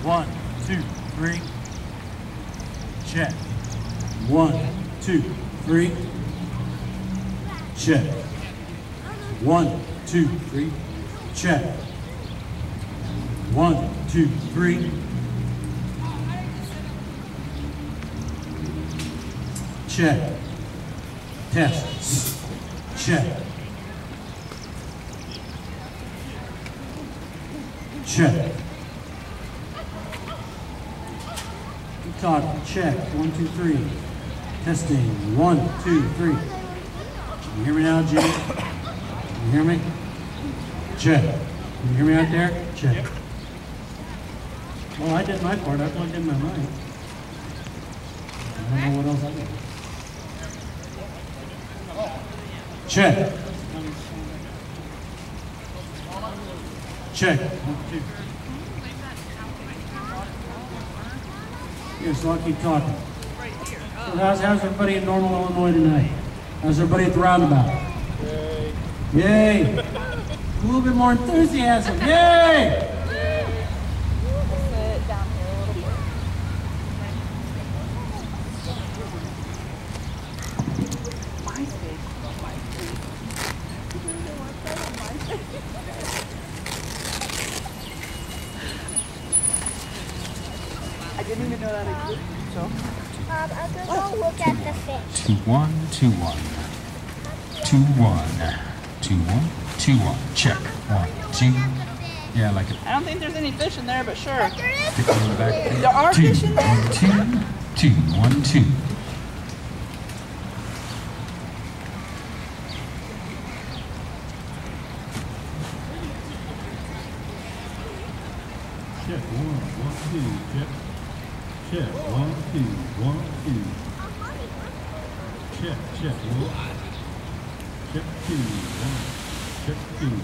1, 2, 3. Check. 1, 2, 3. Check. 1, 2, 3. Check. 1, 2, 3. Check. Test. Check. Check. Keep talking. Check. 1, 2, 3. Testing. 1, 2, 3. You hear me now, Jimmy? You hear me? Check. You hear me out there? Check. Yep. Well, I did my part. I plugged in my mic. I don't know what else I did. Check. Check. 1, 2. Yeah, so I'll keep talking. So how's everybody in Normal, Illinois tonight? How's everybody at the roundabout? Yay! Yay! A little bit more enthusiasm. Yay! Sit down here a little bit. MySpace. I didn't even know that existed, so. I'm gonna go look at the fish. 2, 1, 2, 1. 2, 1. 2, 1, 2, 1. Check. 1, 2. Yeah, like it. I don't think there's any fish in there, but sure. Stick it on the back. There are 2, fish in there? 1, 2. 2, 1, 2. Check. 1, 1, 2. Check. Check. 1, 2. 1, 2. Check. Check. 1. Check 2. 1. Check 2.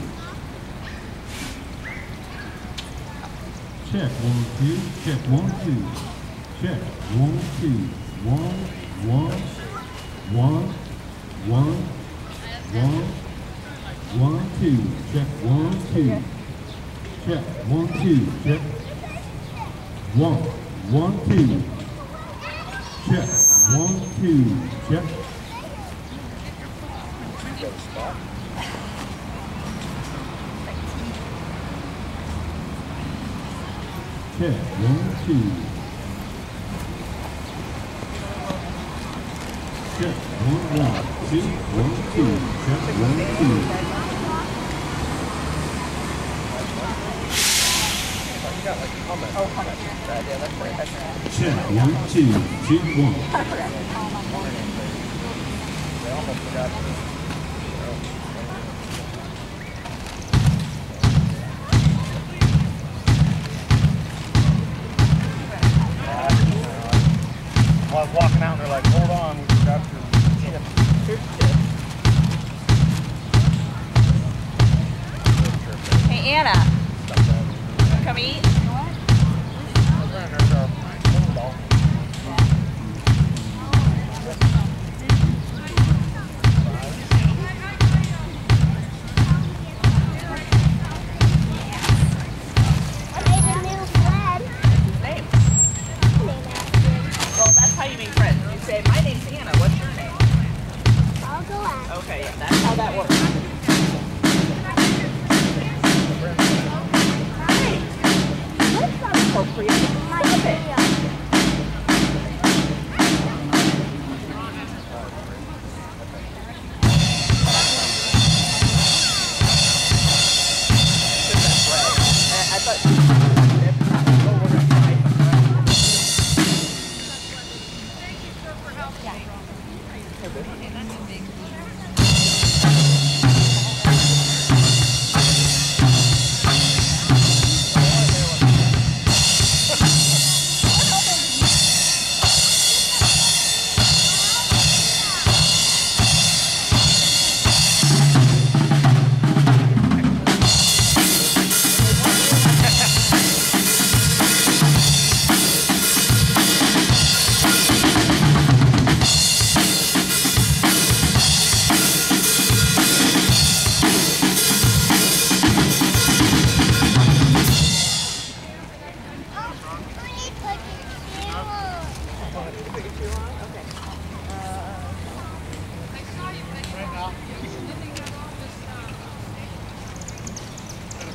Check. 1, 2. Check. 1, 2. Check. 1, 2. 1, 1. 1. 1. 1. 1, 2. Check. 1, 2. Check. 1, 2. Check. 1. 1, 2. Check. 1, 2. Check. Check. 1, 2. Check. 1, 1. 2. 1, 2. Check. 1, 2. Oh, comment. Yeah, that's right. Check. 1, 2. 2, 1. They almost forgot. I was walking out and they're like, hold on, we forgot your chip. Hey, Anna. Come eat. Okay, yeah, that's how that works. Hey, that's not appropriate. Stop it.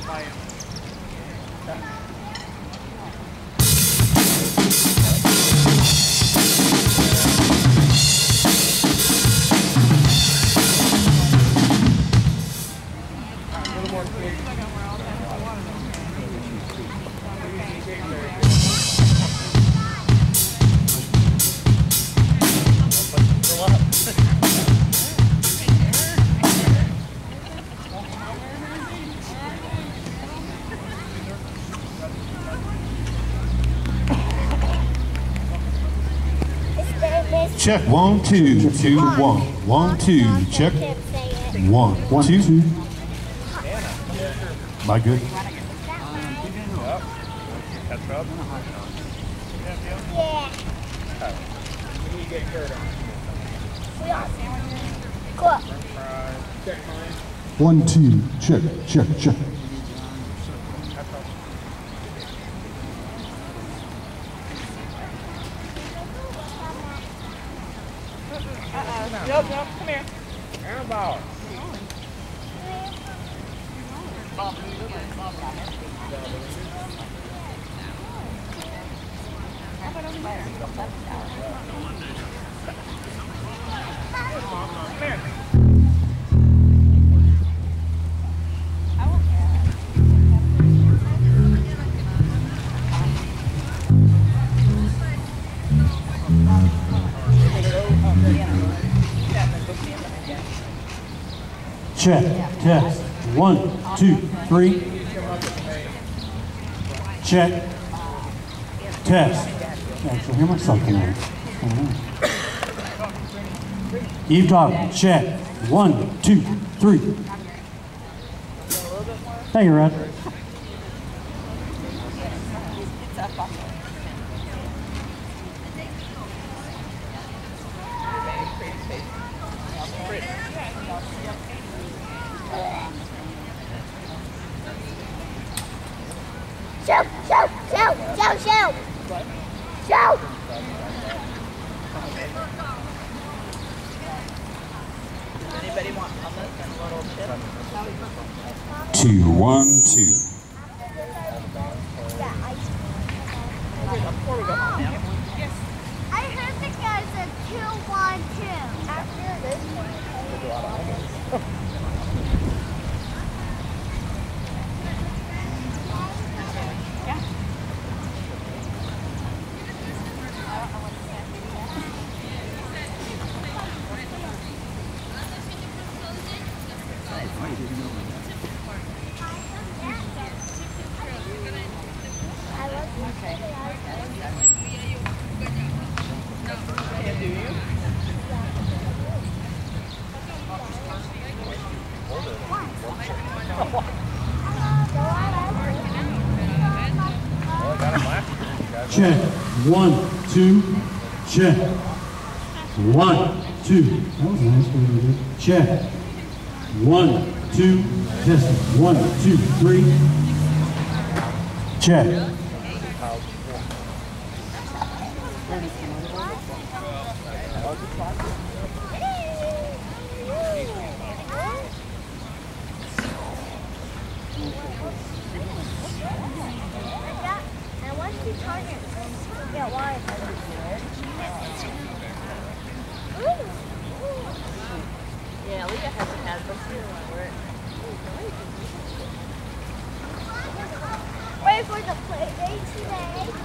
Check 1 2 2 1 1 2 check 1 2. Am I good? Catch up. Yeah. You get carried on. Cool. Check mine. 1 2 check check check. Nope, nope, come here. Air ball. Check. Test. 1, 2, 3. Check. Test. Actually, hear myself tonight. Keep talking. Check. 1, 2, 3. Thank you, Rod. Shoot, shoot, shoot, shoot, shoot. Shoot. Anybody want hummus and a little chip? 2 1 2. Before we go home now. I heard the guy said 2 1 2. After this Check. 1, 2. Check. 1, 2. That was nice. What did we do? Check. 1, 2. Test. 1, 2, 3. Check. And once you turn it, yeah, why? Yeah, Leah hasn't had books here when we're Wait for the play date today.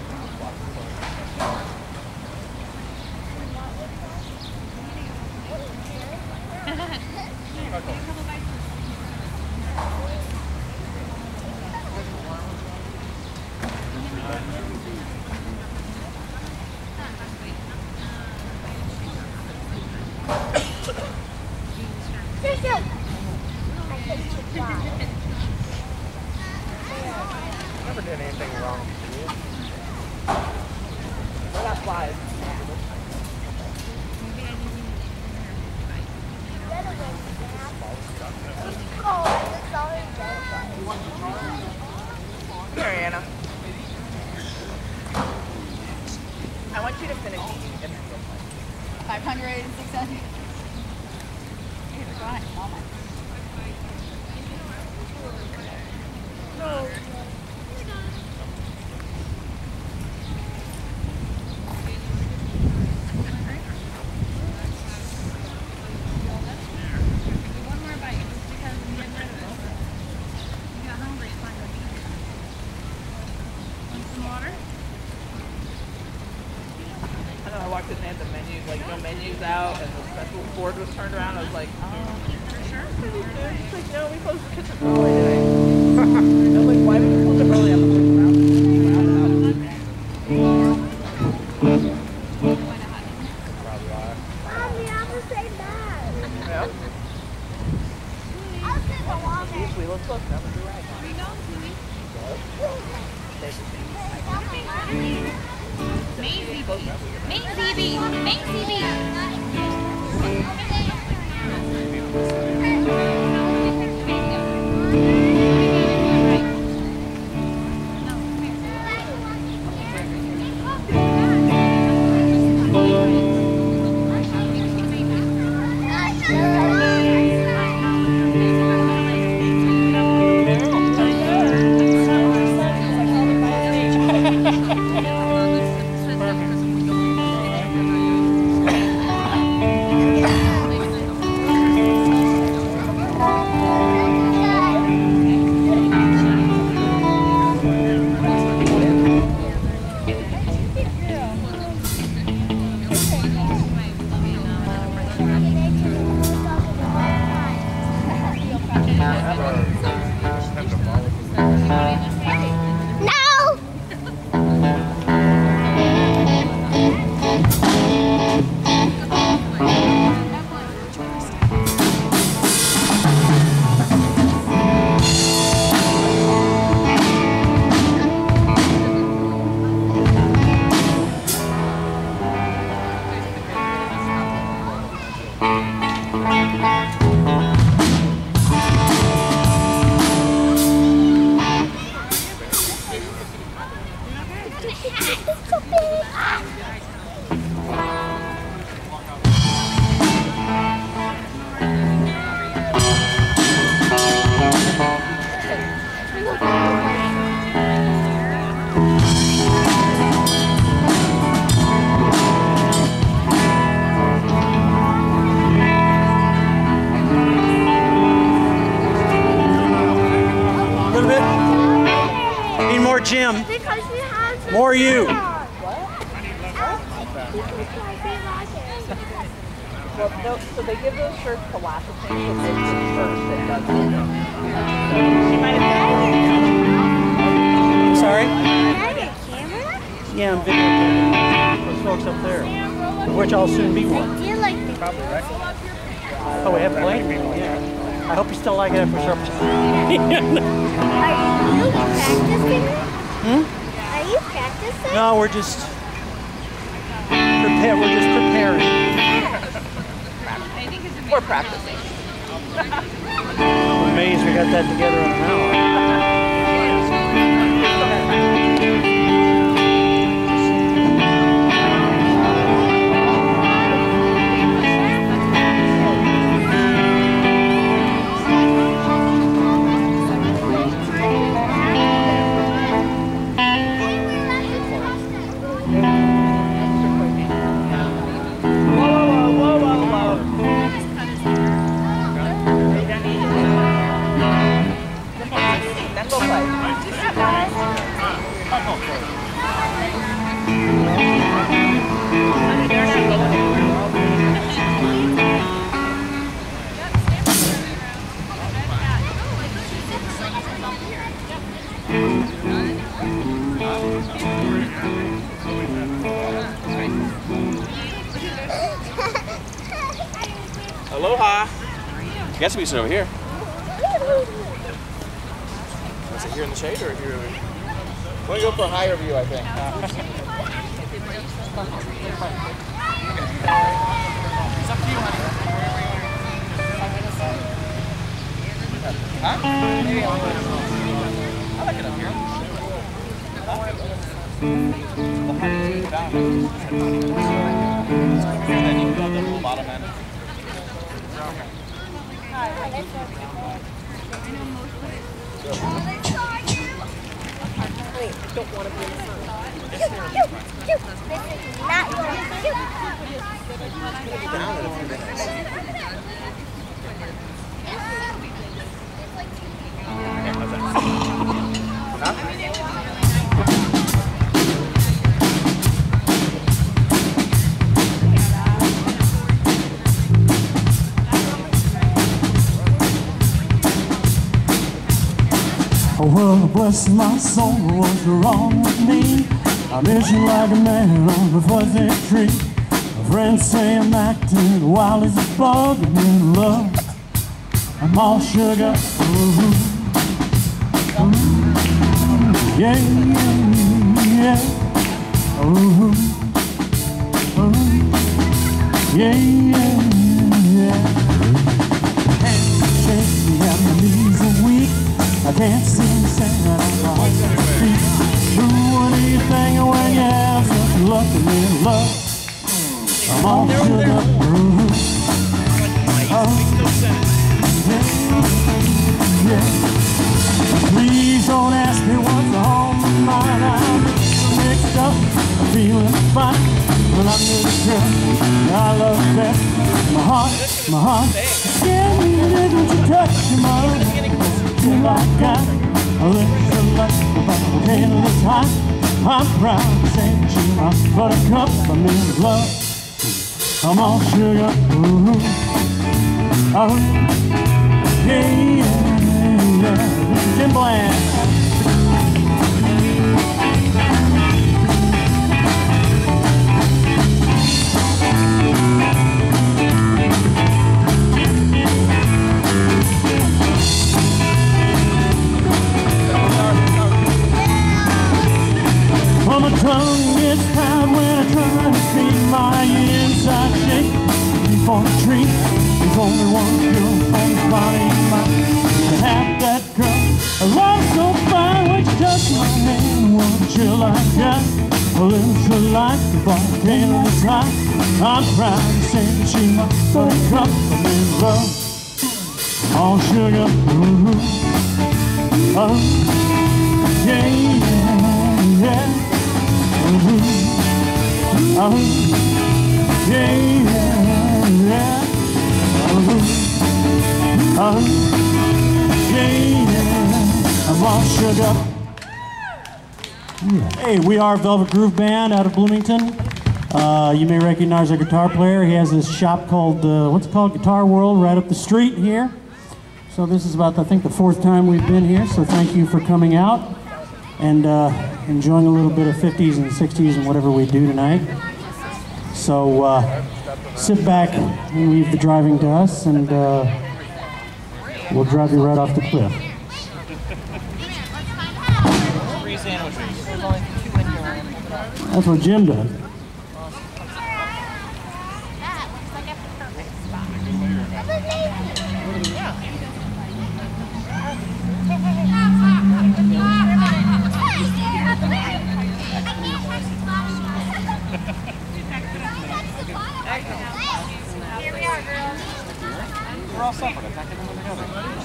Never did anything wrong to you. we're not flies. Here, Anna. I want you to finish eating. 500, 600. Go ahead, walked in and had the menus, like no menus out, and the special board was turned around. I was like, sure. She's like, no, we closed the kitchen early today. I was like, why would you close it early on the first round? Mommy, I'm the same bag. Yeah. I'll sit the wall there. Usually, let's look. That was the right one. Jim. Because we have More you. Well, no, so they give those shirts to lots of things, but this is first that does it. She might have Sorry? camera? Yeah, I'm videotaping those folks up there, which I'll soon be one. Do you like the Probably, right? Oh, we have plenty of people, yeah. I hope you still like it after sharp. Are you practicing? Are you practicing? No, we're just preparing. We're practicing. I'm amazed we got that together in an hour. Aloha. I guess we sit over here. Is it here in the shade or here? We're going to go for a higher view, I think. It's up to you, honey. Huh? Maybe I like it up here. And then you can go to the little bottom end. Wait, I don't want to be in the sun. This is not Well, bless my soul, what's wrong with me? I'm itching like a man on a fuzzy tree. My friends say I'm acting wild as a bug. I'm in love, I'm all sugar. Ooh. Ooh. Yeah, yeah, yeah. Ooh. Ooh. Yeah, yeah, yeah. Handshake me and my knees are weak. I can't seem to say that I'm on my feet. Ooh, what do you think when you have such luck in love? I'm all sugar. Ooh. Oh. Yeah, yeah. Please don't ask me what's on my mind. I'm mixed up, I'm feeling fine. When I'm with a girl I love best, my heart, scare me a little to touch your mind. Feel like I live the life about the endless high. I'm proud to say she's my buttercup. I'm in love, I'm all sugar. Ooh. Oh, yeah, yeah, yeah. This is Jim Bland. Well, my tongue gets tired when I try to speak. My inside shake before the tree. There's only one girl on this body of mine. To have that girl, a love so fine. When she touched my hand, what chill I got. A little light, the volcano is high. I'm proud to say that she's my buttercup. I'm in love, all sugar. Ooh. Oh, yeah, yeah, yeah. Ooh. Oh, yeah, yeah, yeah. Ooh. Oh, yeah, yeah. I'm all sugar. Hey, we are Velvet Groove Band out of Bloomington. You may recognize our guitar player. He has this shop called, what's it called? Guitar World, right up the street here. So this is about, I think, the 4th time we've been here. So thank you for coming out and enjoying a little bit of 50s and 60s and whatever we do tonight. So sit back and leave the driving to us, and we'll drive you right off the cliff. Free sandwiches. There's only 2 in here. That's what Jim does. That looks like a perfect spot. Here we are, girls. We're all separate. I can't get them together.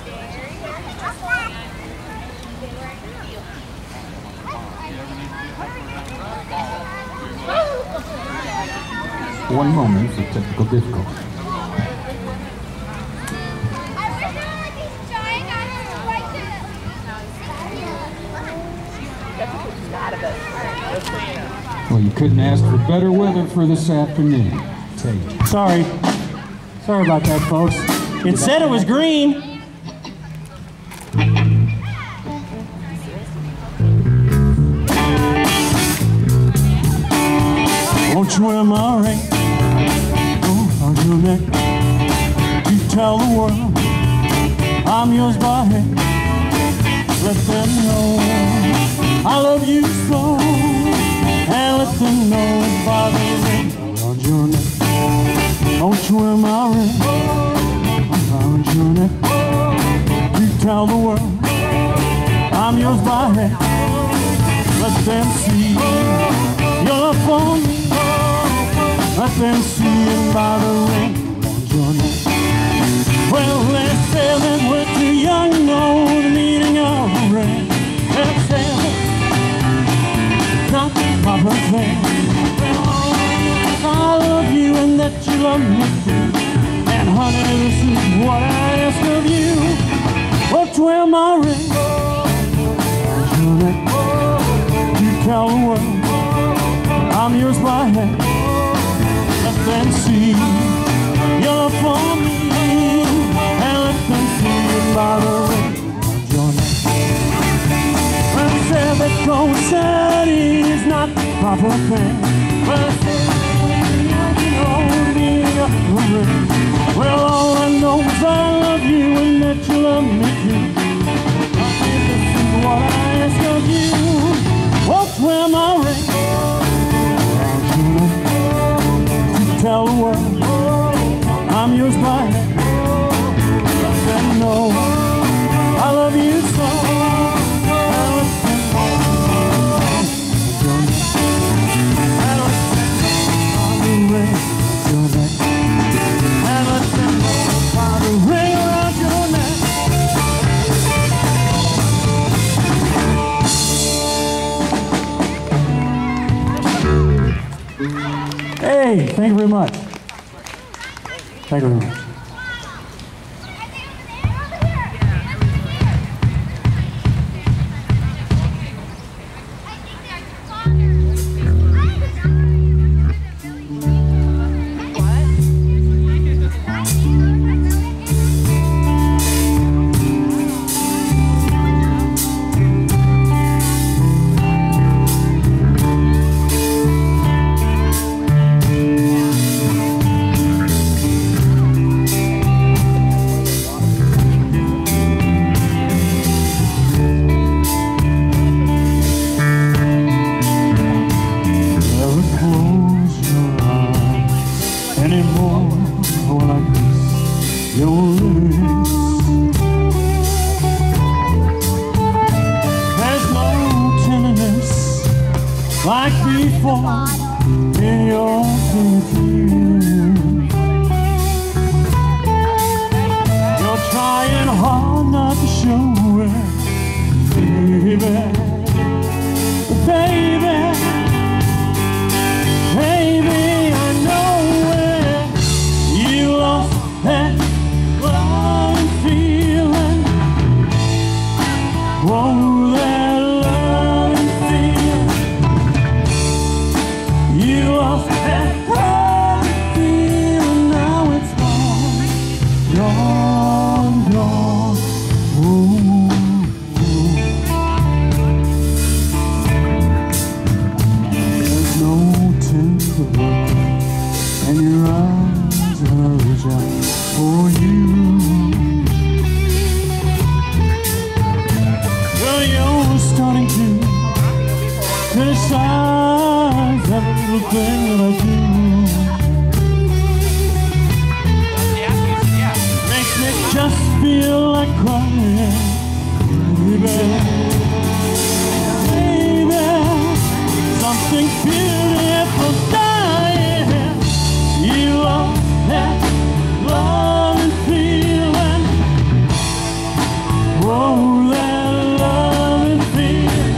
One moment for technical difficulty. Well, you couldn't ask for better weather for this afternoon. I tell you. Sorry about that, folks. It said it was green. Won't you wear my ring on your neck? You tell the world I'm yours by hand. Let them know I love you so, and let them know by the ring around your neck. Won't you wear my ring around your neck? You tell the world I'm yours by hand. Let them see your love for me. Let them see it by the ring around your neck. Well, they say that we're too young to know the meaning of a ring. They say that it's not the proper thing. I love you and that you love me too. And honey, this is what I ask of you. Won't you wear my ring around your neck? You tell the world I'm yours by hand. Let them see your love for me, and let them see it by the ring around your neck. said it's not the proper thing. Well, I said, you can hold me up for ring. Well, all I know is I love you and that you love me too. This is what I ask of you. Won't wear my ring. To tell the world I'm yours by hand. And no, I love you so. Hey, thank you very much. Thank you very much. Like before in your perfume. You're trying hard not to show it, baby, baby, baby, I know it. You lost that love and feeling. Whoa, that love and feeling. You lost that love and feeling, now it's gone, gone, gone. Ooh, ooh. There's no temper and your eyes are reach out for you. Well, you're starting to criticize every little thing that I do. Makes me just feel like crying, baby, baby. Something beautiful dying. You lost that love and feeling. Whoa, that love and feeling.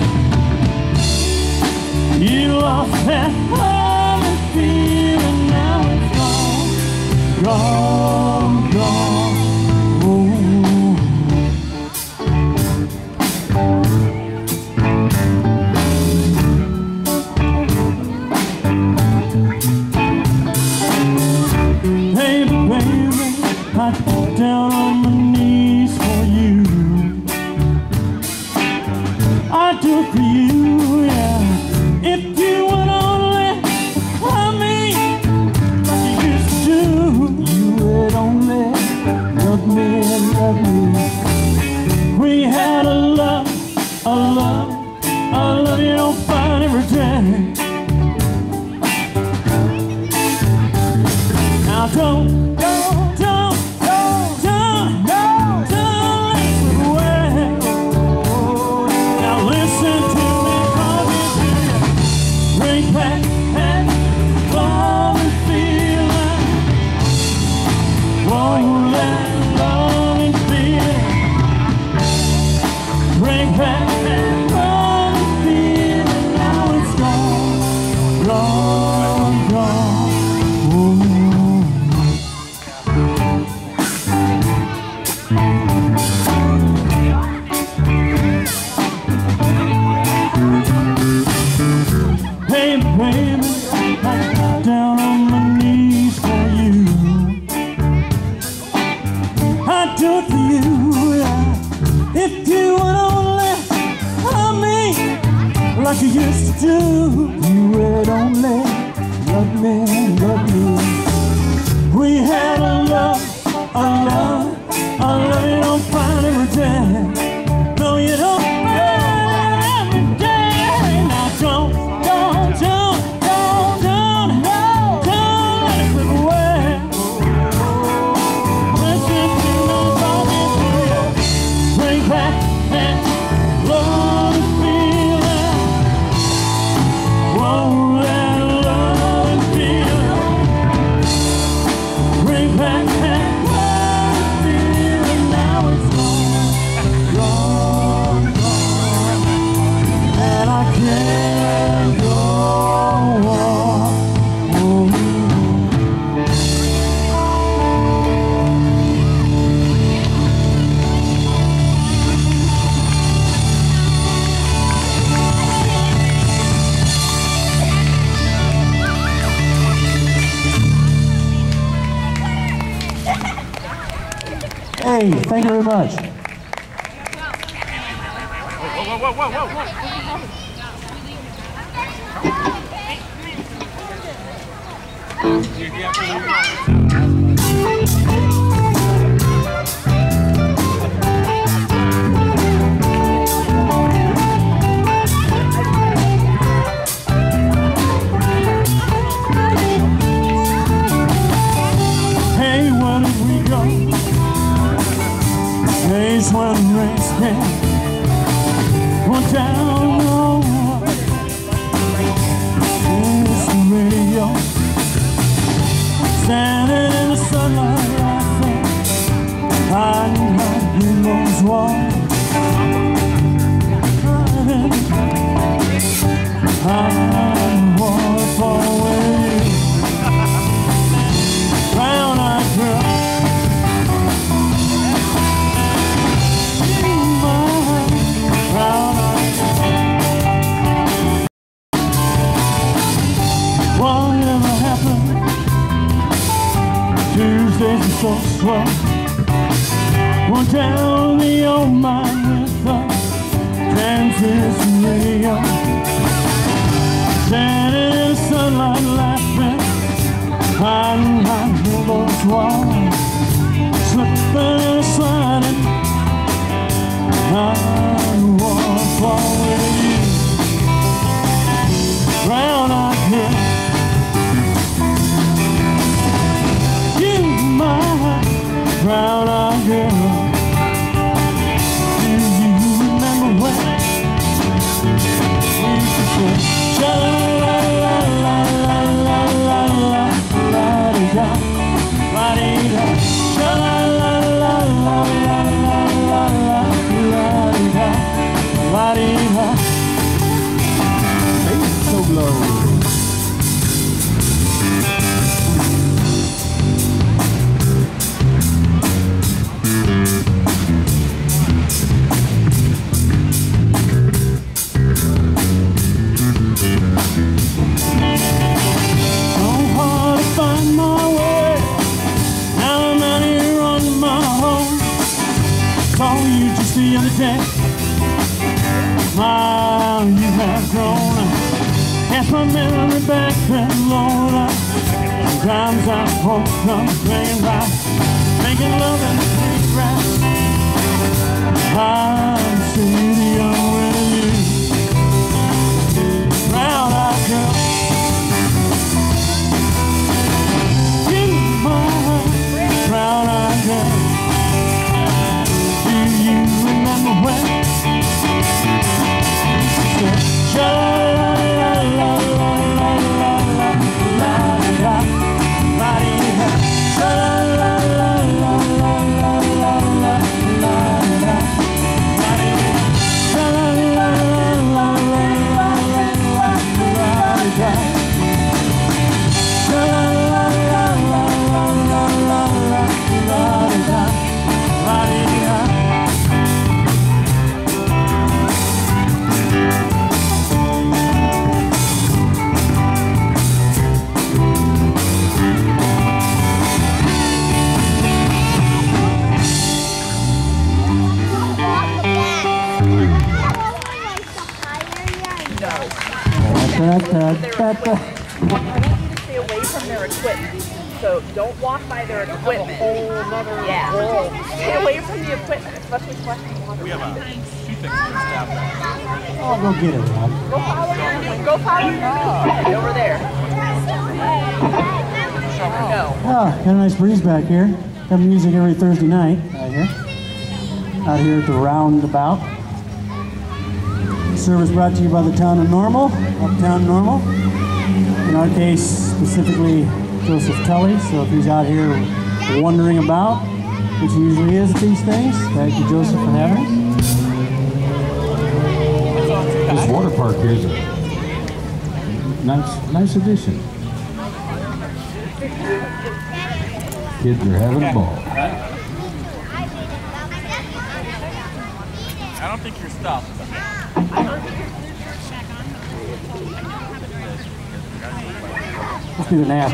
You lost that love and feeling, now it's gone, gone, gone. Ooh. Baby, baby, I get down on my knees for you. I do it for you, yeah. If you would only love me like you used to do, you would only love me and love me. We had a love, a love, a love you don't find every day. Now don't listen away. Now listen to me, bring back that love and feeling. Whoa, that love and feeling. Bring back that love and feeling. Now it's gone, gone, gone. Ooh. Hey, baby, I got down on my knees for you. I do it for you, yeah. If you would only love me like you used to do. You would only love me, love me. We had a love you don't find every day. No, you don't find every day. Now don't let it slip away. Listen to those songs, bring back that love feeling. Whoa, that love feeling. Bring back that love feeling. Now it's gone, and I can't go on. Hey, thank you very much. Hey, where did we go? Days when race came, went down low. It's the radio, standing in the sunlight, laughing, hiding behind those walls, hiding waterfall away. Brown-eyed girl, whatever happened? Tuesdays are so slow. Went down the old mine with the Kansas radio, standing in the sunlight, laughing, hiding behind those walls, slipping and sliding. I wanna fall with you, brown-eyed girl. You, my brown-eyed girl. Do you remember when we used to say, sha-la-la-la-la-la-la-la-la-la-la-la-la-la-la, la-dee-da, sha-la-la-la-la-la-la-la-la-la-la-la, la-dee-da. Hey, so low. So hard to find my way. Now I'm out here on my own. Saw you just the other day. How you have grown. Cast my memory back then, Lord. Sometimes I hope I'm playing right, making love in the street grass. I'm city young with you, brown-eyed girl. You, my brown-eyed girl. Do you remember when? I want you to stay away from their equipment. So don't walk by their equipment. Yeah. Stay away from the equipment, especially flashing water. We have two things to staff. I'll go get it, Rob. Go follow them. Go follow them. Over there. No. Ah, got a nice breeze back here. Got music every Thursday night out here at the Roundabout. Service brought to you by the town of Normal, Uptown Normal. In our case, specifically Joseph Tully. So if he's out here wondering about, which he usually is at these things, thank you, Joseph, for having us. This water park here is a nice addition. Kids are having a ball. I don't think you're stuffed. Let's do the nap.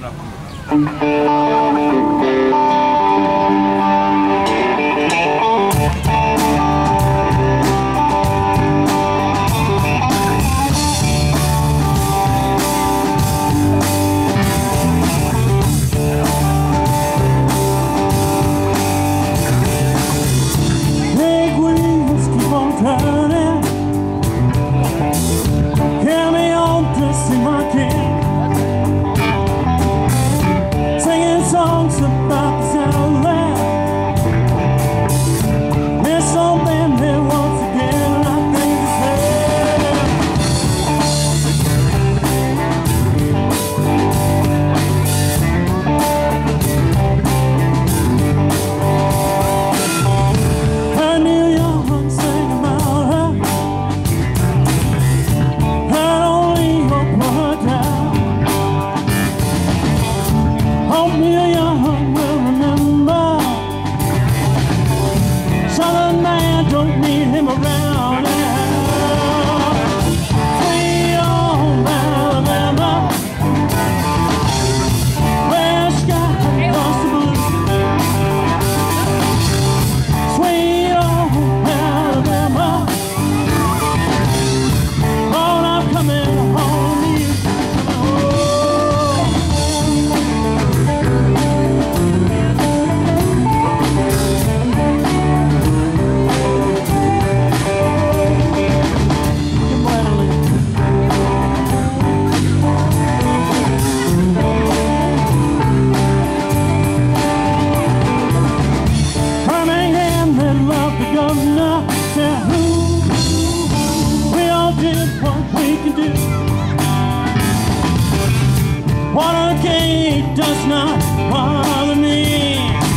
Watergate does not bother me.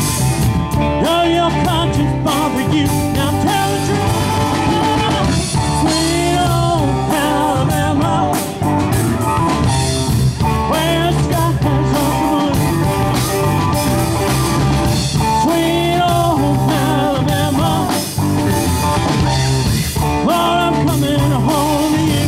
Does your conscience bother you? Now tell the truth. Sweet old Alabama, where skies are blue. Sweet old Alabama, Lord, I'm coming home to you.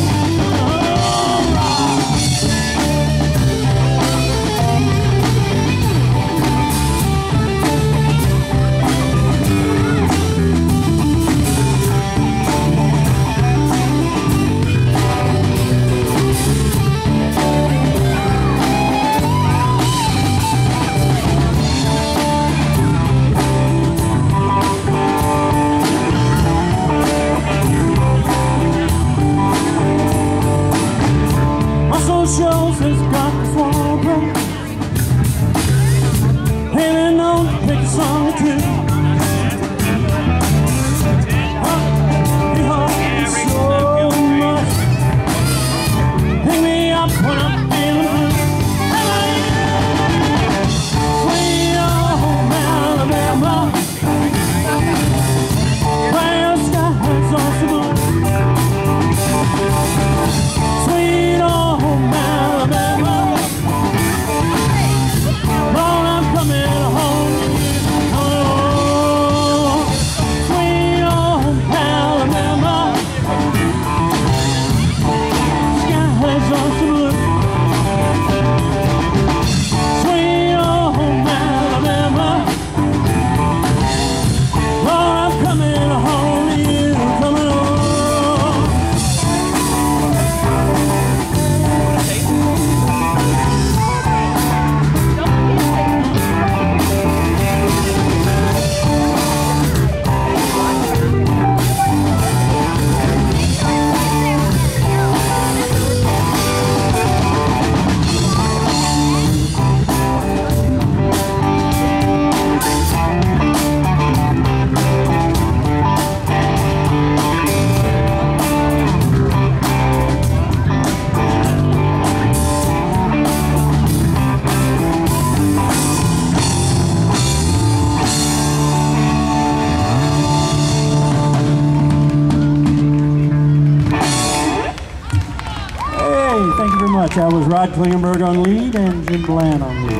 much. That was Rod Klingenberg on lead and Jim Bland on lead. I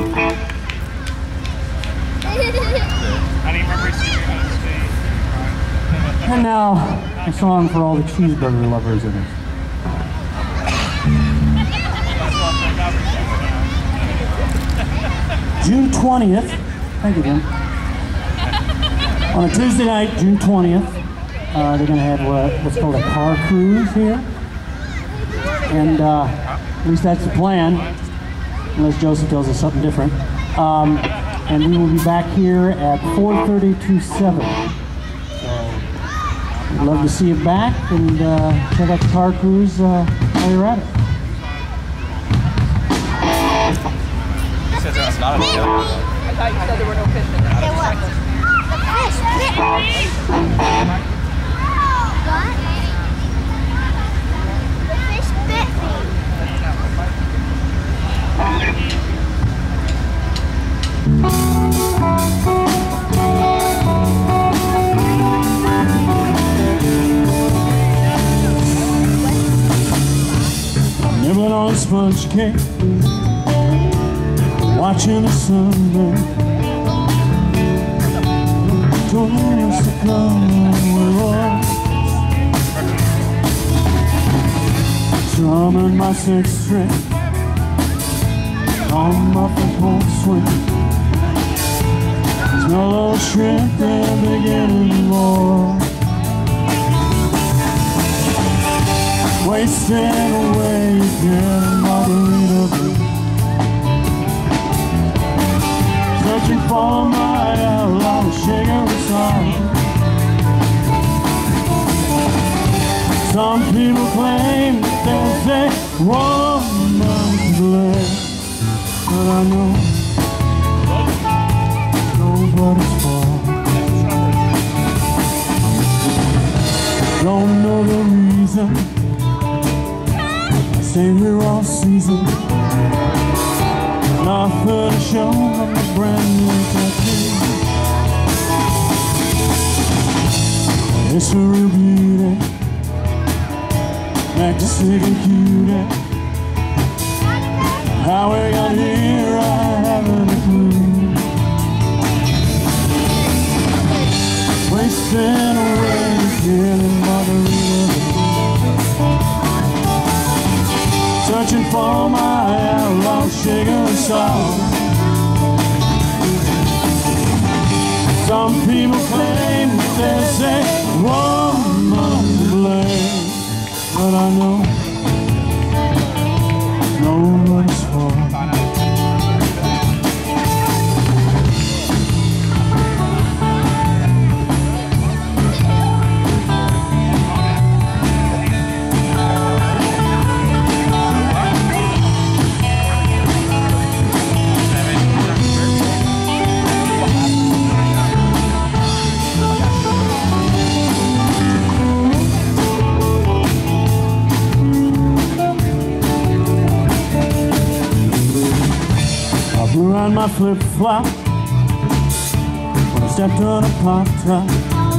didn't remember seeing you on stage. And now, a song for all the cheeseburger lovers in us. June 20th, thank you, Jim. On a Tuesday night, June 20th, they're going to have what's called a car cruise here. And at least that's the plan, unless Joseph tells us something different. And we will be back here at 4:30 to 7. So, we'd love to see you back and check out the car cruise while you're at it. He says there's not a fish. I thought you said there were no fish in there. It was. The fish bit me. What? The fish bit me. Nibbling on sponge cake, watching the sunset. Told us to come with us. Strumming my sixth string on my football swing. Smell of shrimp, they're beginning more. Wasting away, getting margarita blue. Searching for my outlaw, shaking the song. Some people claim that there's a woman's blame, but I know nobody's fault. Don't know the reason stayed here all season. Nothing to show but my brand new tattoo. It's a real beauty, Mexican cutie. How we got here, I haven't a clue. Wasting away, getting margarita. Searching for my outlaw, shaking song. Some people claim that there's a woman's blame, but I know nobody's fault. Around my flip-flop when I stepped on a pop top.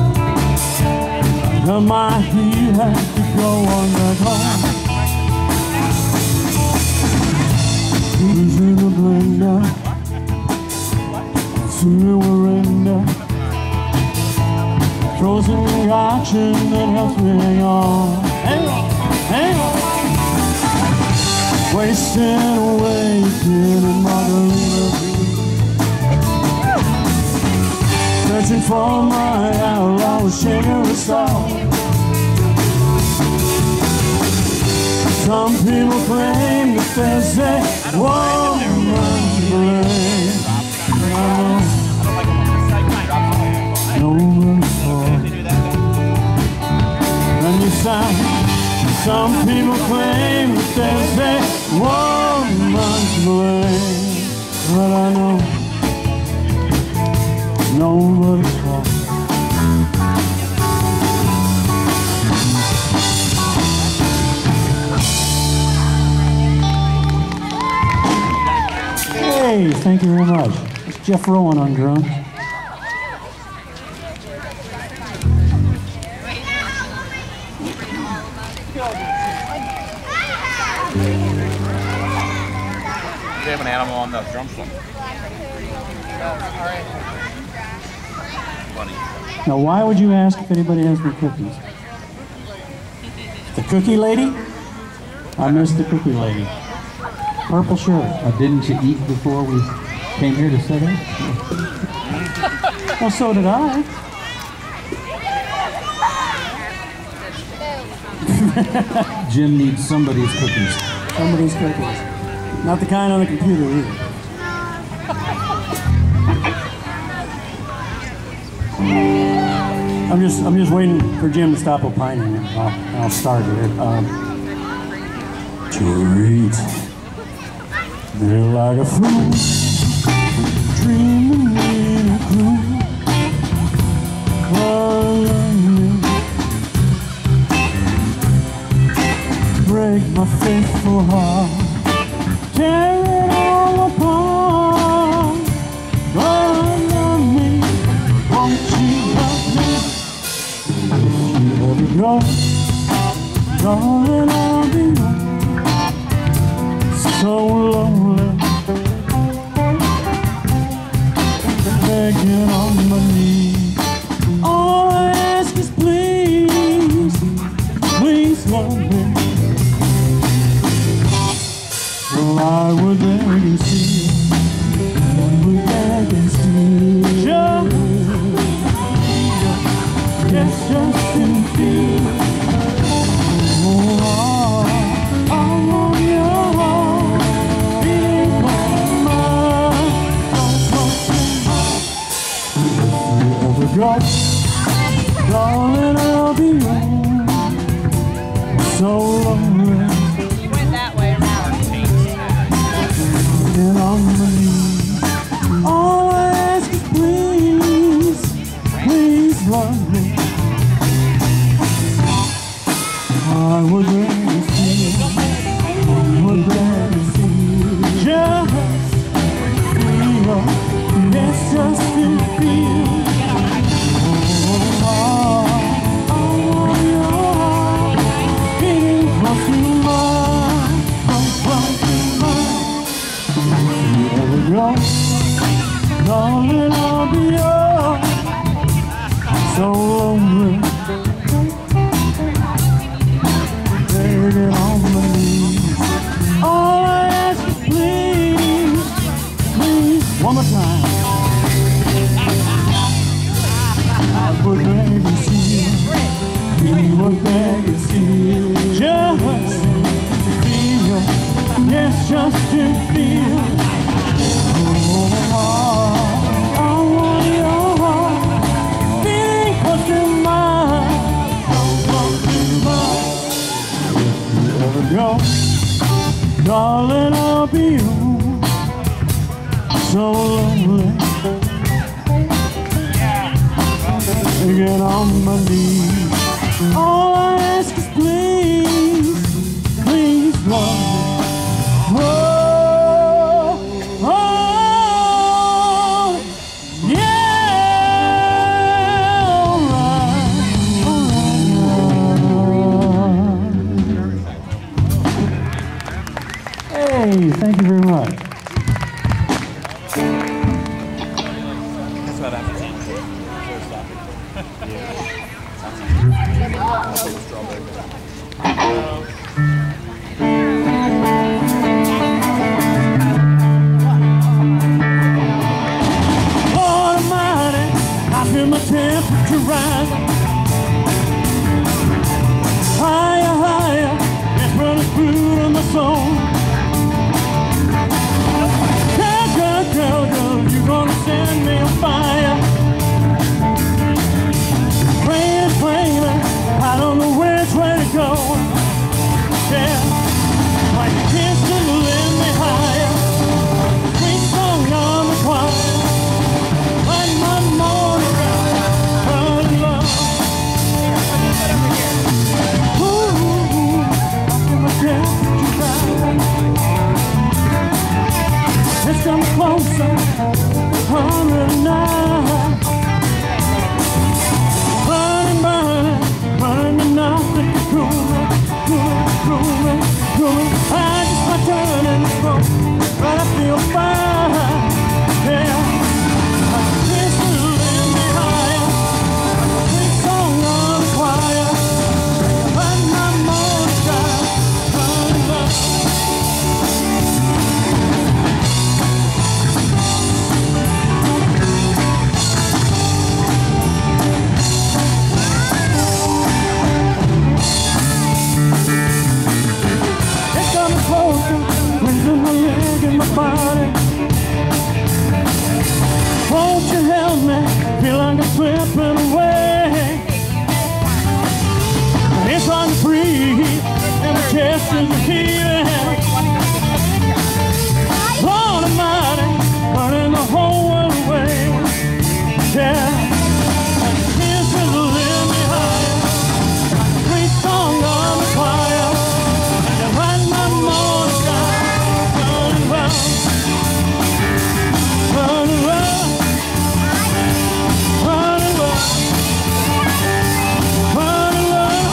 But my heel had to go on back home. Who's in the blender? Sooner we're in there. Frozen reaction that helps me hang on. Hang on, hang on. Wasting away, getting margarita. Searching for my outlaw, shaking the song. Some people claim that there's a woman's blame. Nobody's fault. And you sound. Some people claim that there's a woman's blame, but I know nobody's fault. Hey, thank you very much. It's Jeff Rowan on drums. They have an animal on the drumstick. Funny. Now, why would you ask if anybody has any cookies? The cookie lady? I missed the cookie lady. Purple shirt. Didn't you eat before we came here to sit in? Well, so did I. Jim needs somebody's cookies. Somebody's cookies. Not the kind on the computer either. I'm just waiting for Jim to stop opining, and I'll start it. Treat me like a fool, dreaming in a gloom, calling me, break my faithful heart, tear it all apart. Darling, love me, won't you love me? If you ever go, darling, I'll be so lonely, begging on my knees. All I ask is please, please love me. Well, I would beg and steal, would beg and steal, just to feel. Oh, I want your heart, beating for mine. If you ever go, darling, I'll be yours. So lonely. You went that way around. And on my knees, all I ask is please, please love me. I would rather see, I would rather see, just feel, yes, just to feel. Oh, I want your heart, beating close to mine, close to mine. Ever go, darling, I'll be yours. So lonely, begging on my knees. All I ask is please, please, one more time. I would beg and steal, he would beg and steal, just to feel, yes, just to feel. Oh, I want your heart, beating close to mine, close to mine. If you ever go, darling, I'll be yours. So lonely, again on my knees. All I ask is please, please love me. Oh, oh, yeah, all right, all right. Hey, thank you very much. That's what happens. Lord Almighty, I feel my temperature rising. Higher, higher, it's running through to my soul. feel like I'm slipping away. It's hard to breathe, and my chest is heaving. Lord Almighty, burning the whole world away. Yeah, this is a live me higher. Sweet song on the choir, and right my morning sky, burning round, burning round, burning round, burning round.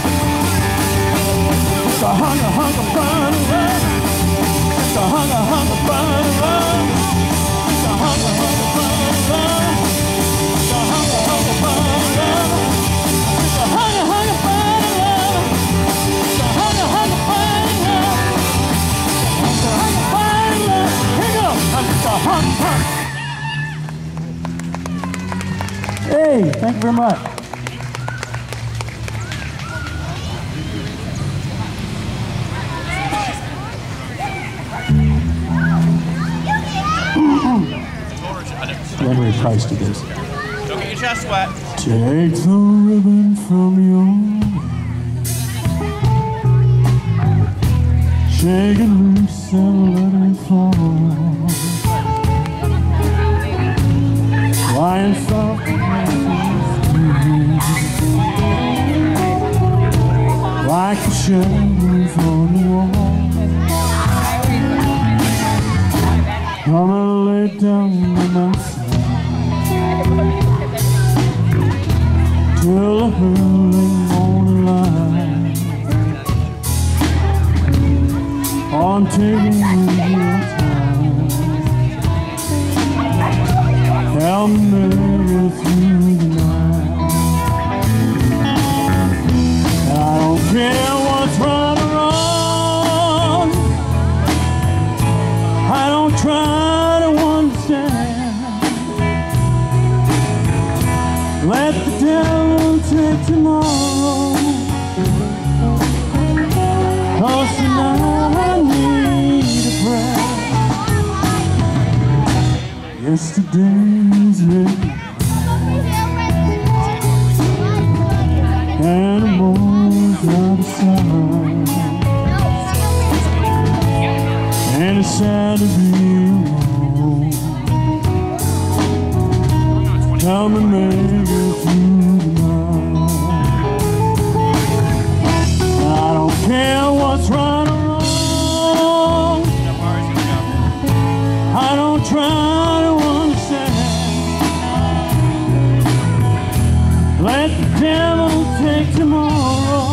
It's a hunger, hunger, burning round. It's a hunger, hunger, burning round. It's a hunger, hunger, burning round. It's a hunger, hunger, burning round. It's a hunger, hunger, burning round. It's a hunger, hunger, burning round. It's a hunger, burning round. Here you go. It's a hunger, hunger. Hey, thank you very much. Henry Price to this. Don't get your chest wet. Take the ribbon from your hair, shake it loose and let it fall. Lying soft like the shadows on the wall. Come and lay down by my side till the early morning light. I'm taking your time. Help me make it through the night. I don't care what's right or wrong. I don't try to understand. Let the devil take tomorrow, 'cause tonight I need a prayer. Yesterday's late and the moon's out of sight, and it's sad to be alone. Come and make it through the night. I don't care what's right or wrong. I don't try to understand. Let the devil take tomorrow,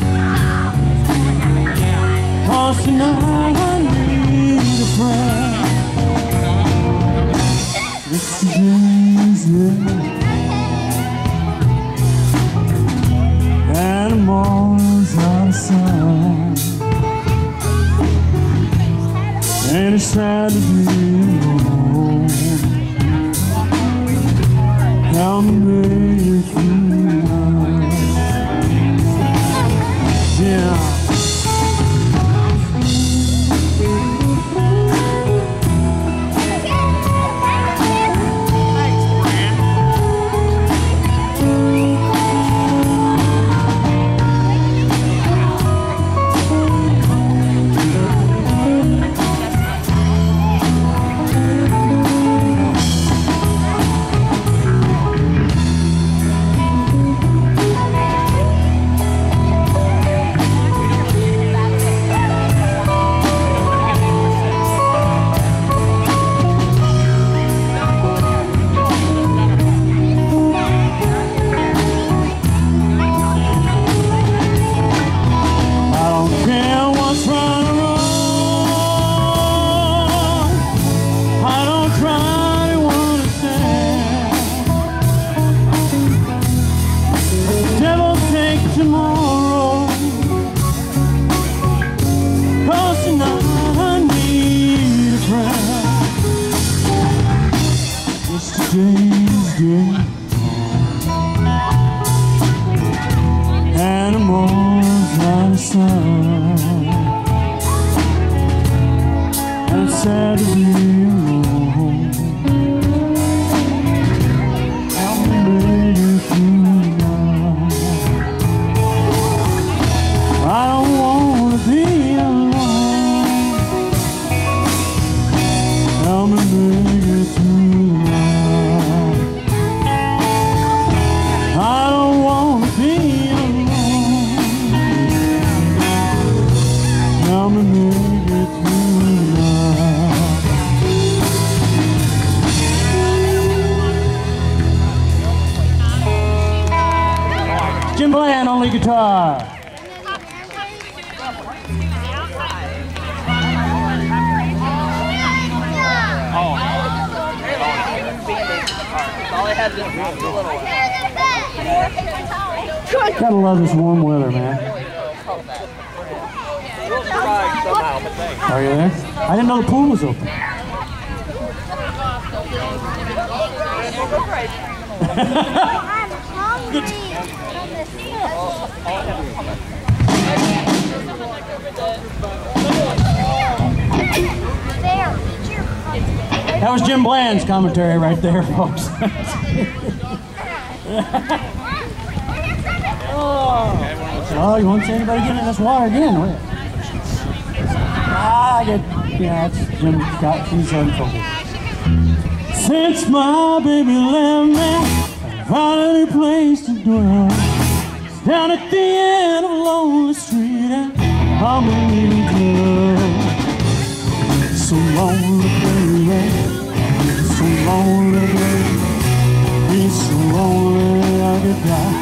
'cause tonight I need a friend. Yesterday's late and the morning's out of sight, and it's sad to be alone. Help me make it through the night. Yeah. Yesterday's day, animals out of sight, and it's sad to be alone. I'ma make it tonight. Jim Bland on lead guitar. All I had to do was a little one. Gotta love this warm weather, man. We'll survive somehow, but thanks. Are you there? I didn't know the pool was open. I'm hungry. That was Jim Bland's commentary right there, folks. Oh, you won't see anybody getting in this water again, will you? I get, yeah, it's Jim Scott. He's unfocused. Since my baby left me, I found a new place to dwell. It's down at the end of a lonely street, and I'm a little girl. So lonely, baby. So lonely, baby. It's so lonely I could die.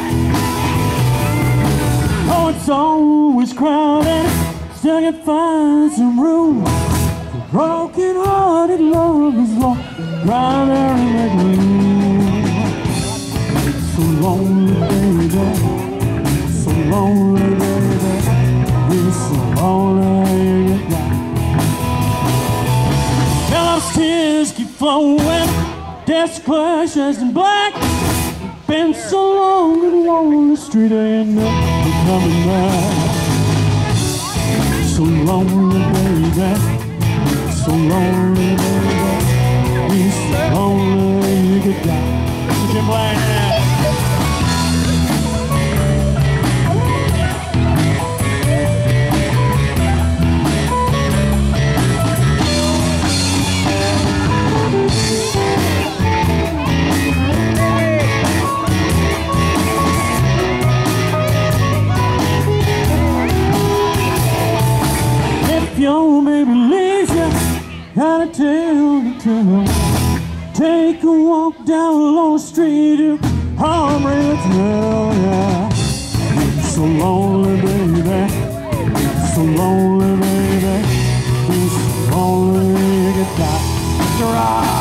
Oh, it's always crowded. Still I can find some room for broken-hearted lovers lost right there in the gloom. It's so lonely, baby. So lonely, baby. It's so lonely you got. Now those tears keep flowing, desk clashes in black. Been so long and along the street, I ain't never coming back. So lonely, baby. So lonely, baby. He's so lonely you could die. Jim Bland now. Your baby leaves you, gotta tell the tale. Take a walk down along the street, I'm ready to tell ya. It's so lonely, baby. It's so lonely, baby. It's so lonely you could die. It's right.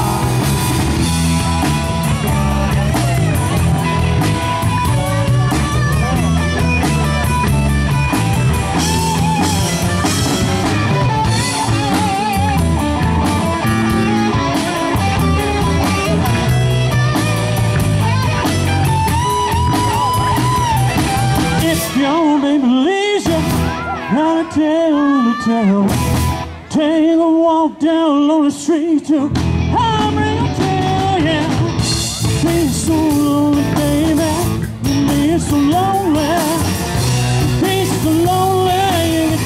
Your baby leaves you, gotta tell the tale. Take a walk down along the street to I'm ready to tell ya. Being so lonely, baby. Being so lonely. Being so lonely you could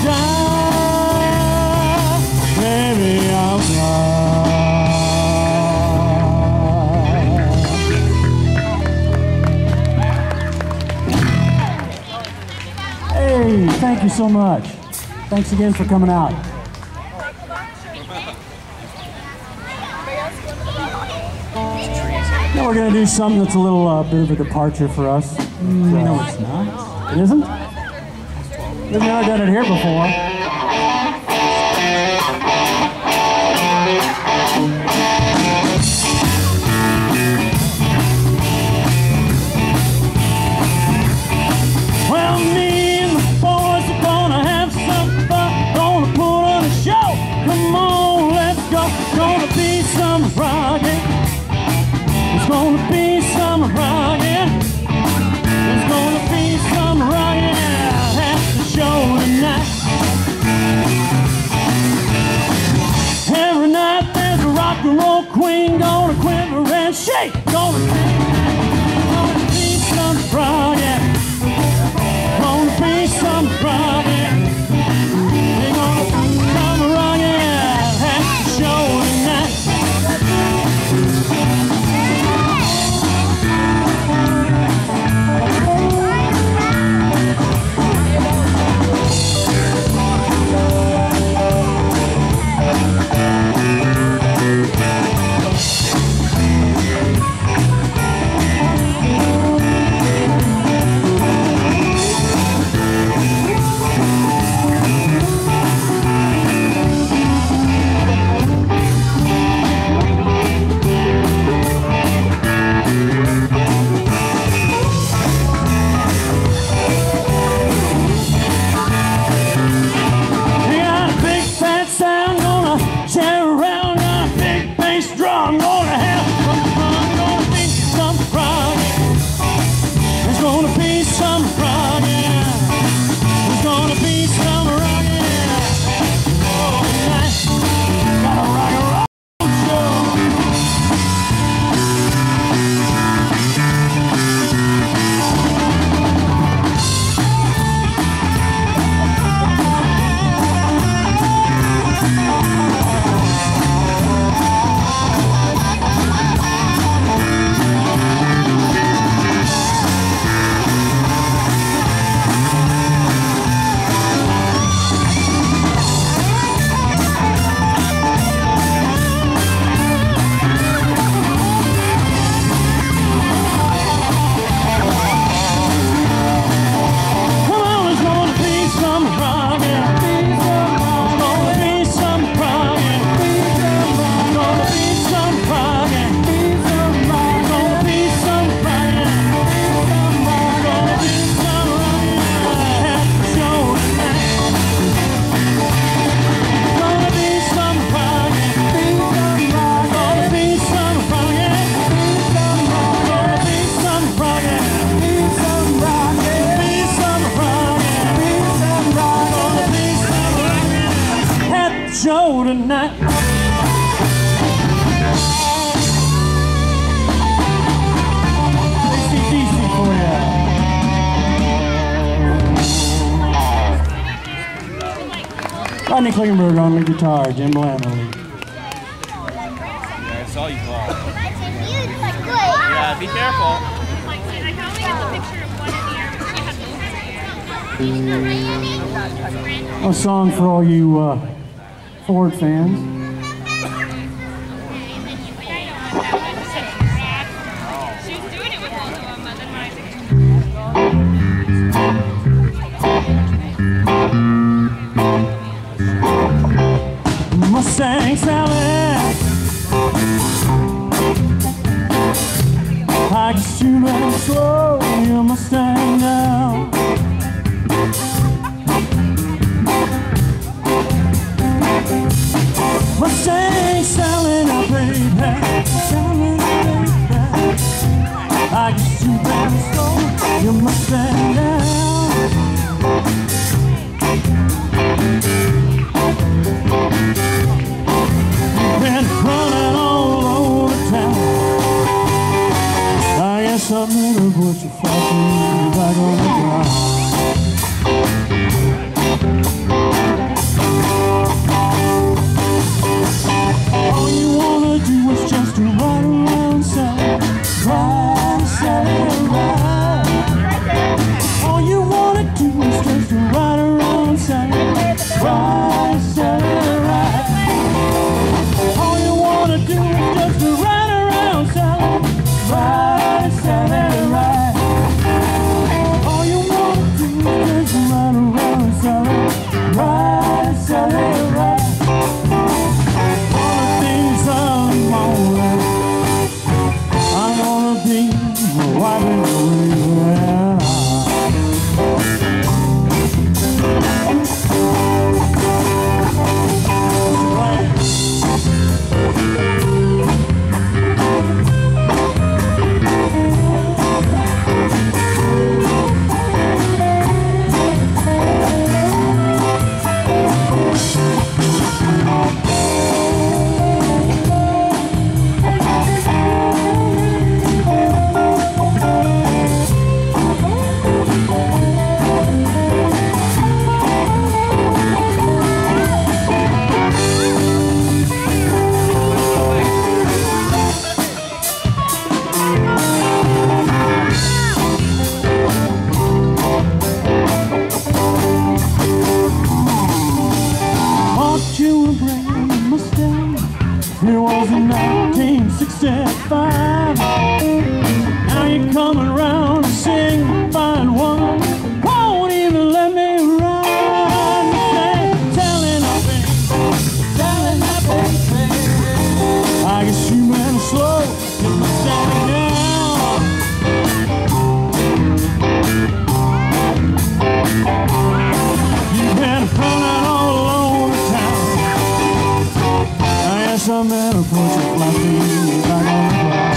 die. Baby, I'm blind. Hey, thank you so much. Thanks again for coming out. Now we're going to do something that's a little bit of a departure for us. No, it's not. It isn't? We've never done it here before. Well, me and the boys are gonna have some fun, gonna put on a show. Come on, let's go. Gonna be some rockin'. It's gonna be some rockin'. There's gonna be some rockin' at the show tonight. show tonight. AC/DC for ya. Rodney Klingenberg on lead guitar, Jim Bland on lead. I saw you fall. Yeah, Be careful. I can only get the picture of one in the air. A song for all you Ford fans. She was doing it with all of them, and then when I think Mustang Sally, I guess you better slow your Mustang down. Mustang Sally, now baby, Sally, baby, I guess you better slow your Mustang down. Been running all over town. I guess I'm gonna put your flashing back on the ground. All you wanna do is just to ride around, Sally, ride, Sally, ride. All you wanna do is just to ride around, Sally, ride, Sally, ride. All you wanna do is just to ride around, Sally, ride, Sally, ride. All you wanna do is just to ride around, Sally, ride, Sally, ride. All the things I'm morning, I'm gonna be wiping away. It was in 1965. Now you're coming around to sing, find one. Won't even let me ride. Telling her, baby, I guess you better slow get my standing down. You've been running all over town. Some man will put your fluffy back on the ground.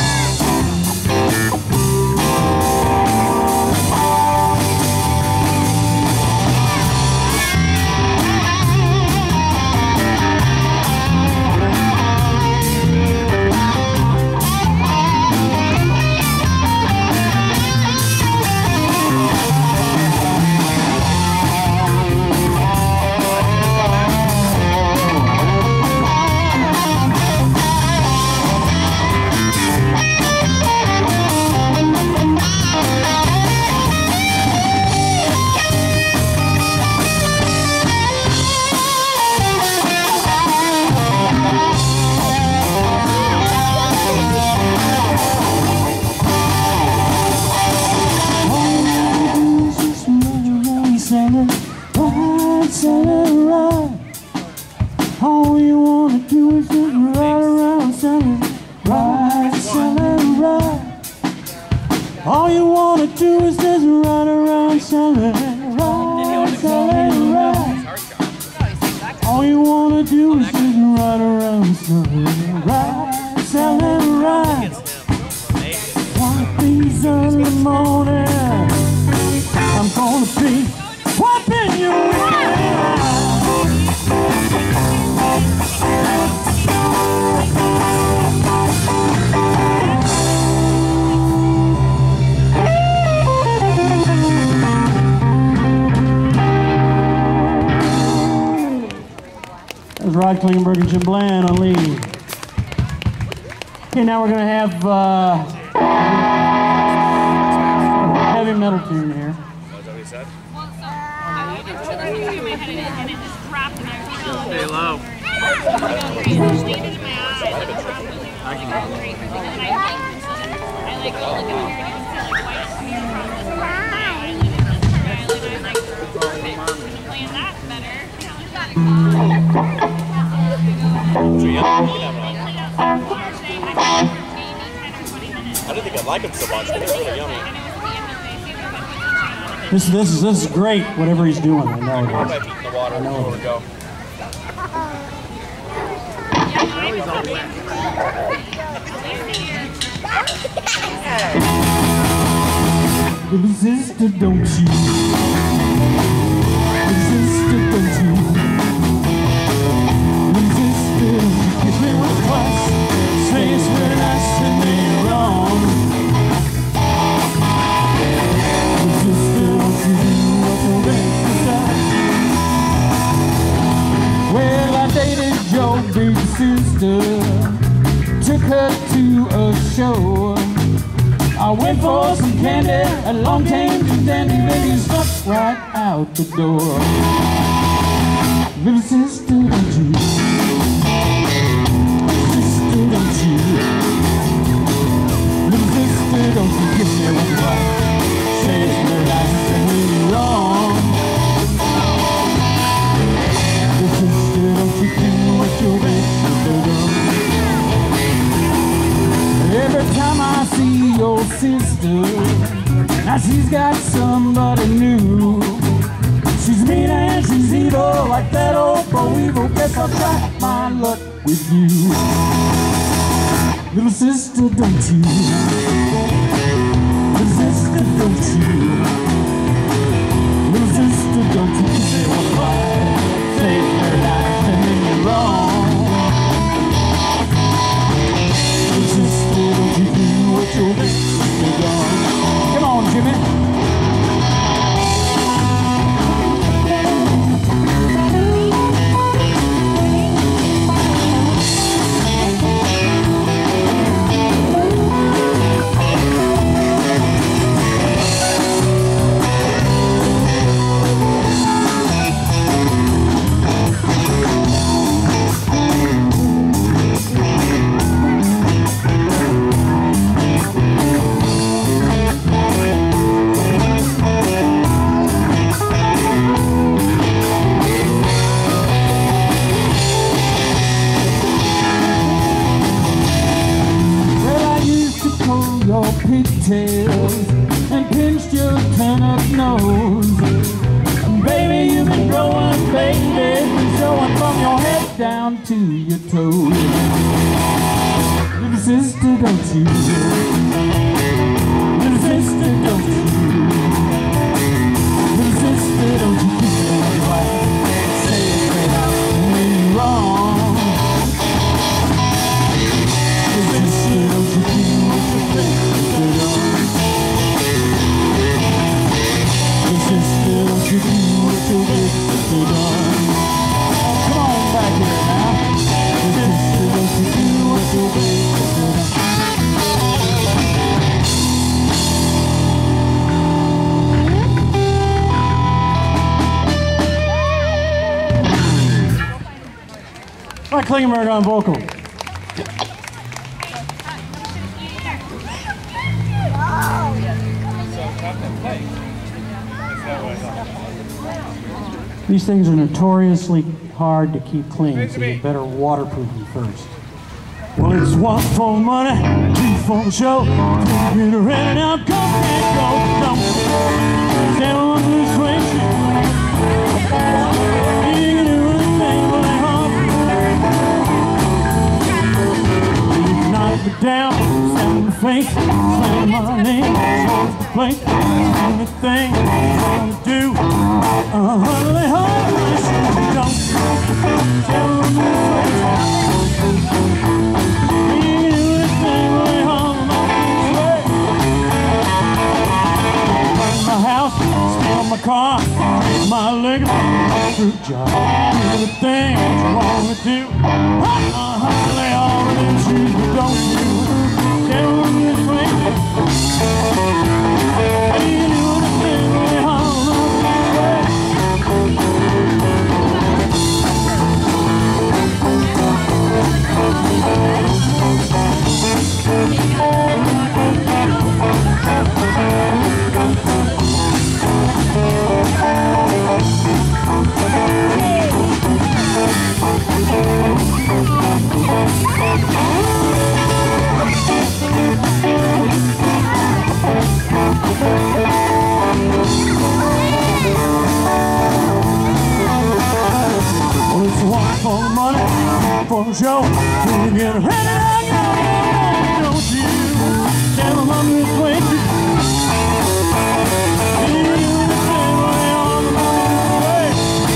All you wanna do is just ride around, Sally, ride, Sally, ride. All you wanna do is just ride around, Sally, ride, Sally, ride. All you wanna do is just ride around, Sally, ride, Sally, ride. One of these early morning, I'm gonna be wiping your ass. There's Rod Klingenberg and Jim Bland on lead. Okay, now we're going to have heavy metal tune here. Is that what he said? Stay low. I didn't think I'd like him so much, but it's really yummy. This is great, whatever he's doing. I know I it might is. be in the water before we go. Little sister, don't you? Little sister, don't you? Little sister, don't you kiss me once, twice. Say it's really nice and me wrong. Little sister, don't you do what your best decide? Well, I dated your big sister, took her to a show. I went for some candy, along came the dandy, baby stuck right out the door. Little sister, don't you? Sister, don't you? Little sister, don't you give me one right? Say it's very nice and really wrong. Little sister, don't you do what your big sister does? Every time I see your sister, now she's got somebody new. She's mean and she's evil, like that old Bo Evil. Guess I'll try my luck with you. Little sister, don't you? Little sister, don't you? Little sister, don't you say what's right? Say it's very nice and then you're wrong. Little sister, don't you do what your big sister done? Come on, Jimmy. Pigtails and pinched your turn-up nose. And baby, you've been growing, baby, been showing from your head down to your toes. Little sister, don't you? Little sister, don't you? Little sister, don't you kiss me right? Say it's right out and you're wrong. Little sister, don't you do what you think? Don't you do what your big sister done? Come on back here now. Sister, don't you do what your big sister done? Mike Klingenberg on vocal. These things are notoriously hard to keep clean, so you better waterproof them first. Well, it's one for money, two for the show, three to rent it out, come and go, don't stand on the swing shit. You can do anything but it hard. You can knock me down, stab me in the face, slam my name, hold the plate, anything you want to do. Really hard, don't tell me this way. You can do anything really hard, this way. Burn my house, steal my car, my leg like a fruit jar. Do the things you want to do. Lay all of them shoes, but don't you ever run this way. You do the thing lay all of this way. For money, for show, to get ready to go. Don't you never run this way. You do the same way on the way.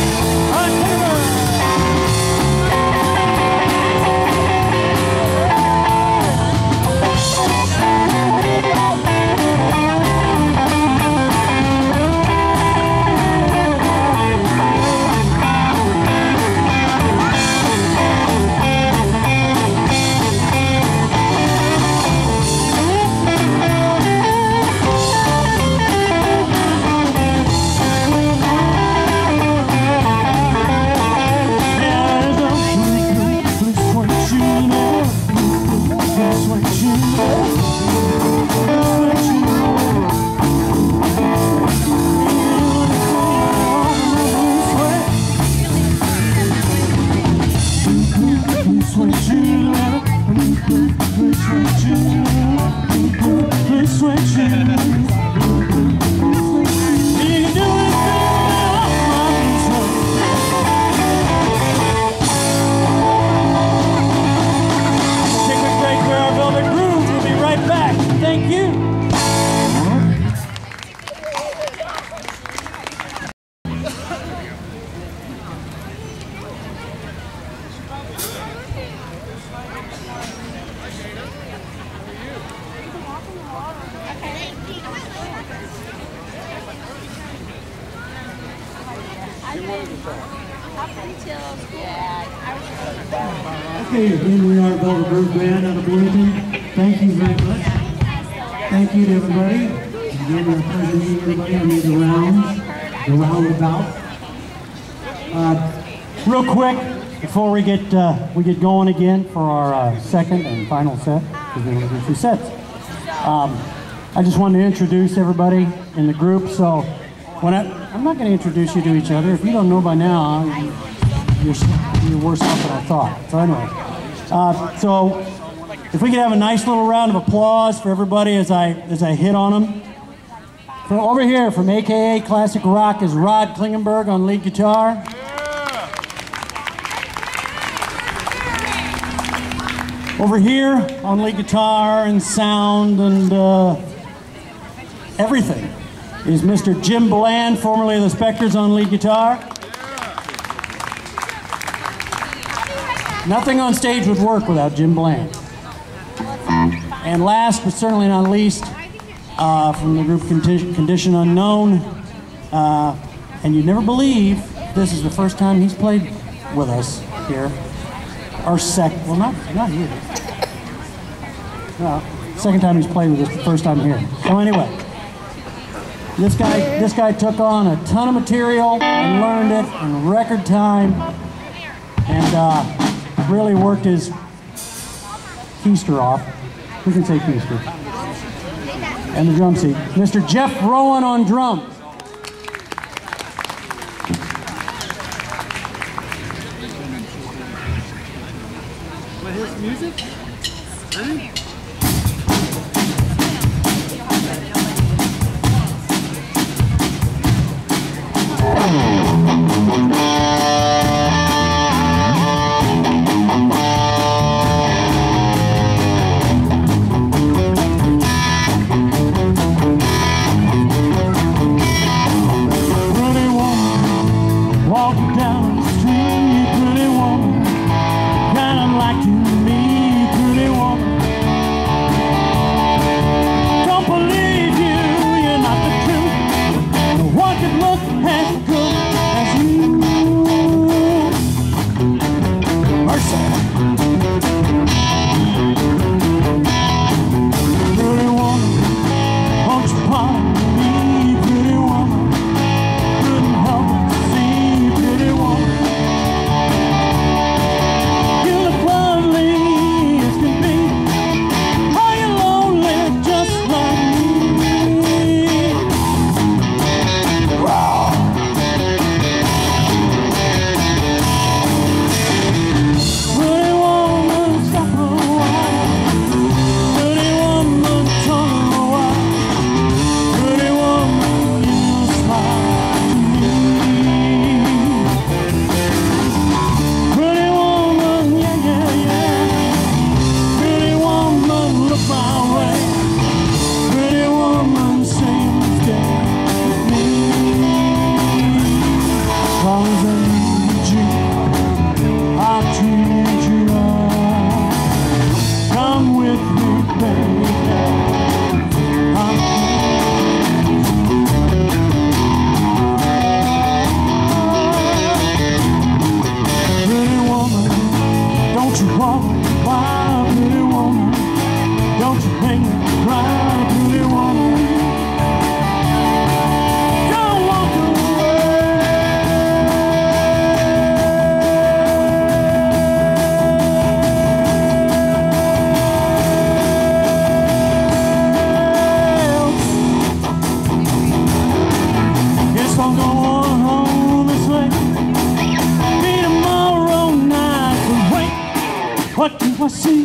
Okay, again, we are Velvet Groove Band out of Bloomington. Thank you very much. Thank you to everybody. Again, it's a pleasure meeting everybody. I made the roundabout. Real quick, before we get going again for our second and final set, because we're going to do 2 sets. I just wanted to introduce everybody in the group. So, I'm not going to introduce you to each other. If you don't know by now, you're worse off than I thought. So anyway, so if we could have a nice little round of applause for everybody as I hit on them. From over here, from AKA Classic Rock, is Rod Klingenberg on lead guitar. Over here on lead guitar and sound and everything is Mr. Jim Bland, formerly of the Spectres, on lead guitar. Nothing on stage would work without Jim Bland. And last but certainly not least, from the group Condition Unknown, and you'd never believe this is the first time he's played with us here. Or well, not here. No, second time he's played with us, the first time here. So anyway, this guy took on a ton of material and learned it in record time, and really worked his keister off. We can say keister. And the drum seat. Mr. Jeff Rowan on drums. What, his music? Really? woman, why, pretty woman? Don't you make me cry, pretty woman? Don't walk Guess I'm going home this way. Be tomorrow night. But wait, what do I see?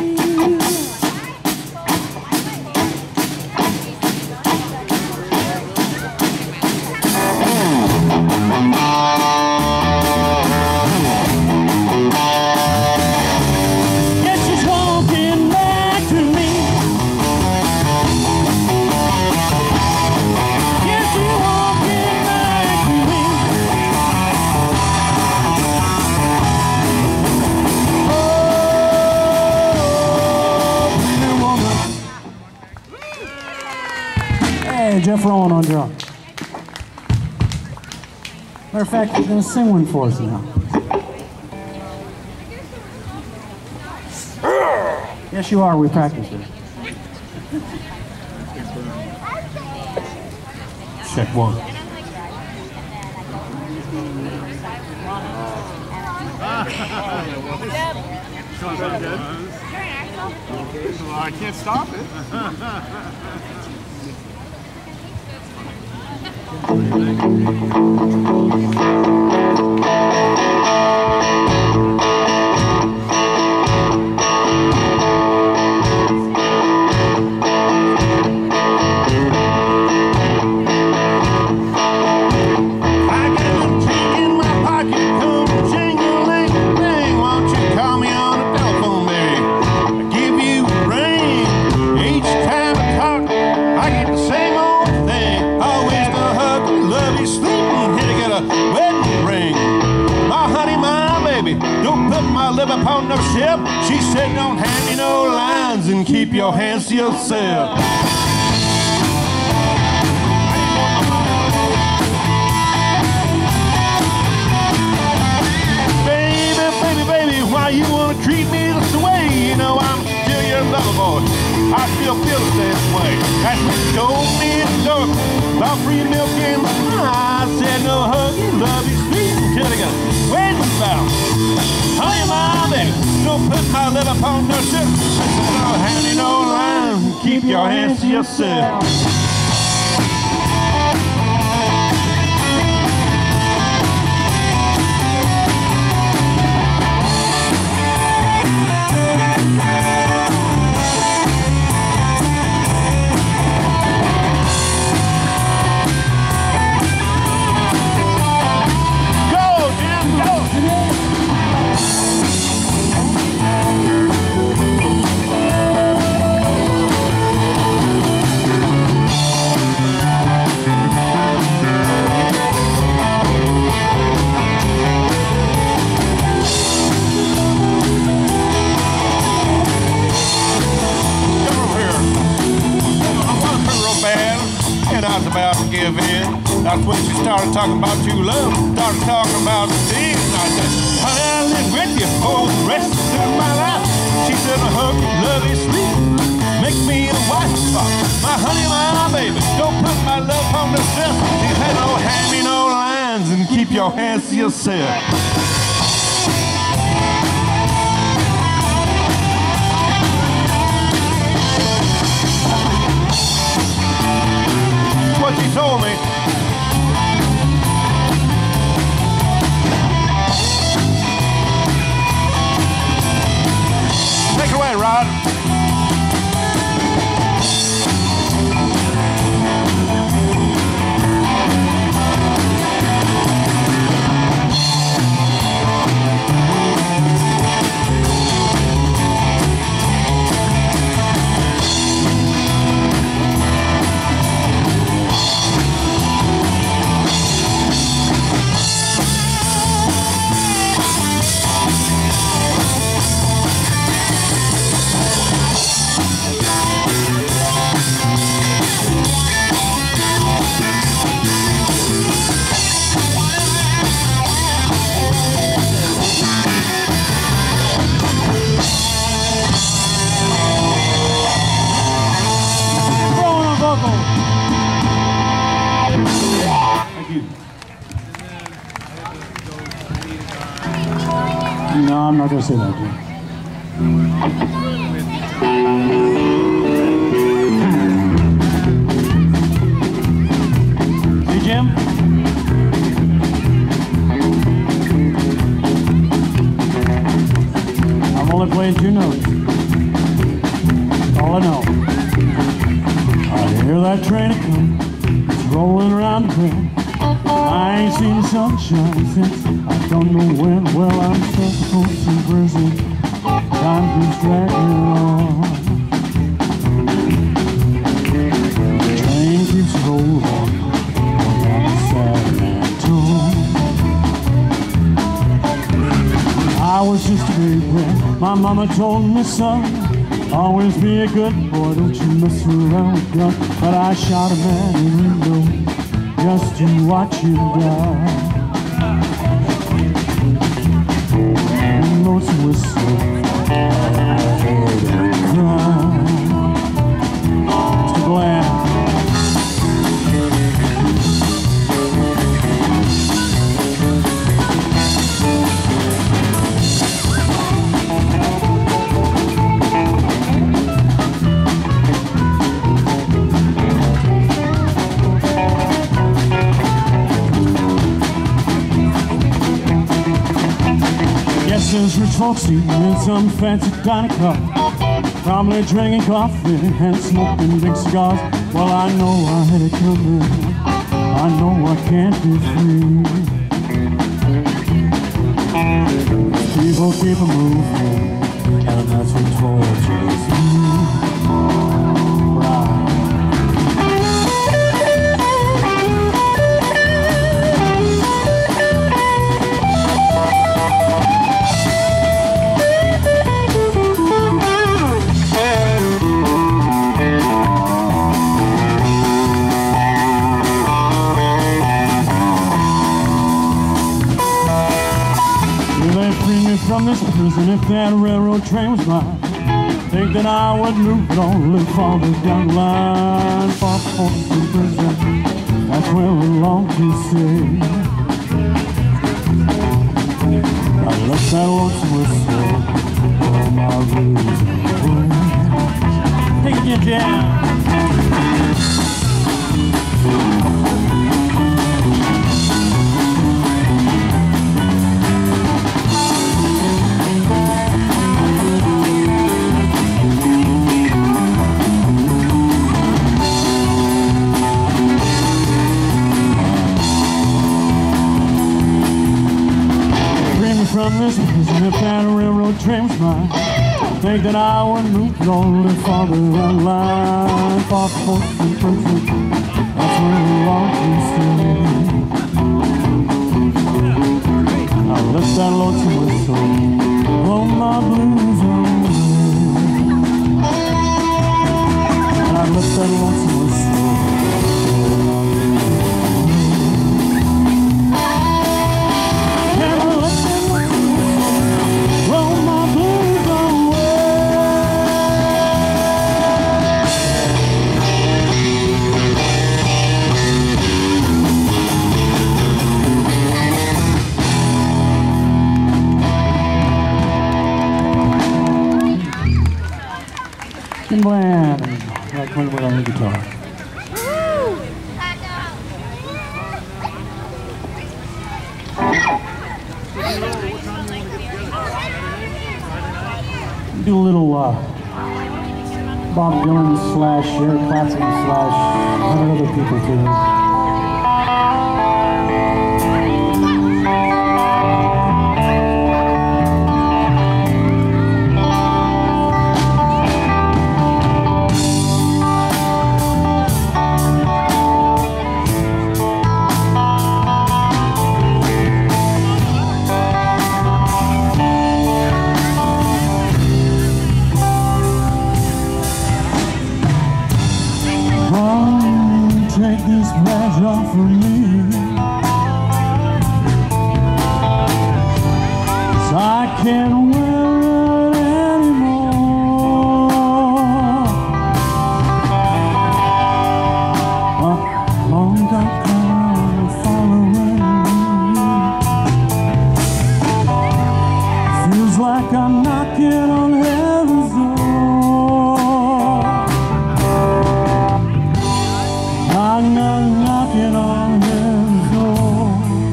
Yes, she's walking back to me. Yes, she's walking back to me. Oh, pretty woman. Hey, Jeff Rowan on drum. Matter of fact, he's going to sing one for us now. Yes, you are. We practiced it. Check one. Well, I can't stop it. Upon the ship, she said, don't hand me no lines and keep your hands to yourself. Baby, baby, baby, why you wanna treat me this way? You know I'm still your lover boy. I still feel the same way. That's what you told me in the dark about free milk and I said no huggy, love you sweet until I got wedding vows. Honey, my baby, don't put my lip upon no ship. Don't hand me no line, keep your hands to yourself. About to give in. That's when she started talking about true love. Started talking about sin. I said, honey, I'll live with you for the rest of my life. She said, I hug you, love you, sleep. Make me a wife. My honey, my baby, don't put my love on the shelf. She said, don't hand me no lines and keep your hands to yourself. What she told me. Take it away, Rod. No, I'm not going to say that, Jim. Hey, Jim? I'm only playing 2 notes. That's all I know. I hear that train come, it's rolling around the bend. I ain't seen the sunshine since I don't know when. Well, I'm stuck to Brazil. Time keeps dragging on. The train keeps rolling down San Antonio. I was just a baby. My mama told me, son, always be a good boy, don't you mess around with guns. But I shot a man in the window just to watch him die. And those whistles, I heard him cry. Mr. Bland. There's rich folks eating in some fancy kind of car, probably drinking coffee and smoking big cigars. Well, I know I had it coming, I know I can't be free. People keep a moving, and that's what tortures me. Right. From this prison, if that railroad train was mine, think that I would move it on a little farther down the line. Far from the prison, that's where we long to stay. I left that lonesome whistle on my roof. Taking you down. From this prison, if that railroad train was mine, think that I would move it on a little farther down the line. Far from the prison, that's where we long to stay. I left that lonesome whistle on my blues away. I left that lonesome whistle. Bland, like when we're on the guitar. Do a little Bob Dylan / Eric Clapton / 100 other people too. Take this badge off of me, 'cause I can't wear it anymore. A long dark cloud following me Feels like I'm knocking on heaven's door. I'm knocking on heaven's door.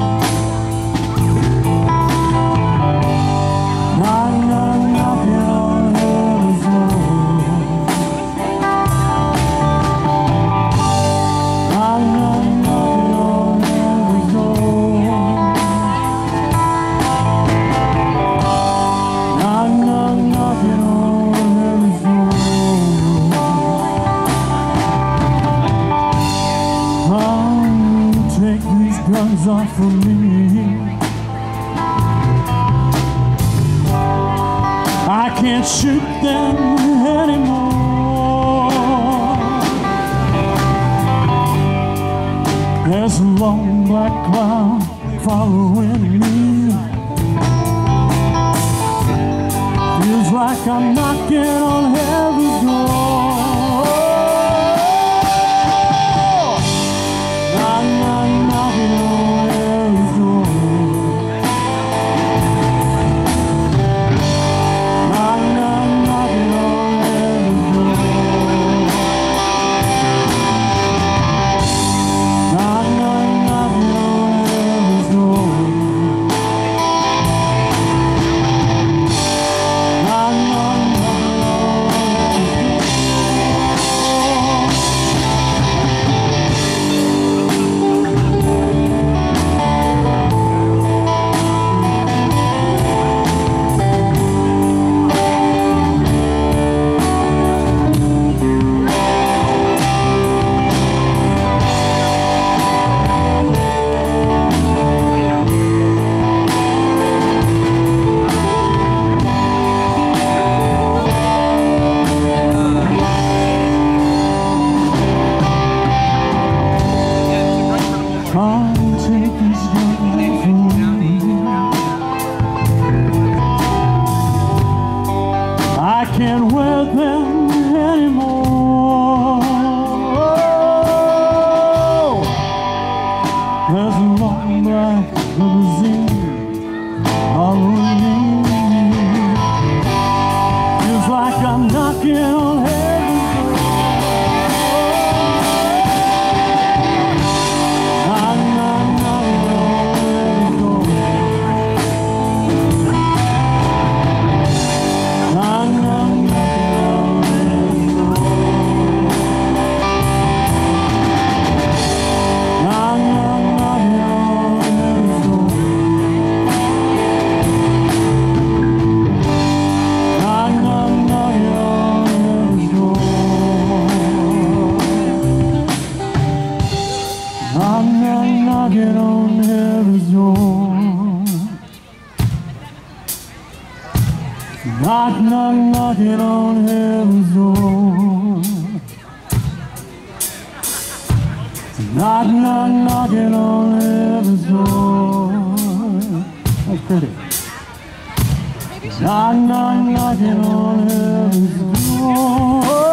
I'm knocking on heaven's door. I'm knocking on heaven's door. I'm knocking on heaven's door. Take these guns off of me. I can't shoot them anymore. There's a long black cloud following me. Feels like I'm knocking on heaven's door. I'm knocking on heaven's door. I'm knocking on heaven's door. I'm knocking on heaven's door. I'm knocking on heaven's door. I can't wear them anymore. There's a long black limousine following me. Feels like I'm knocking on heaven's door. I'm knocking on heaven's door. I'm knocking on heaven's door. I'm knocking on heaven's door. I'm knocking on heaven's door. I'm knocking on heaven's door. Knock, knock, knocking on heaven's door. Knock, knock, knocking on heaven's door. That's pretty. Knock, knock, knocking on heaven's door.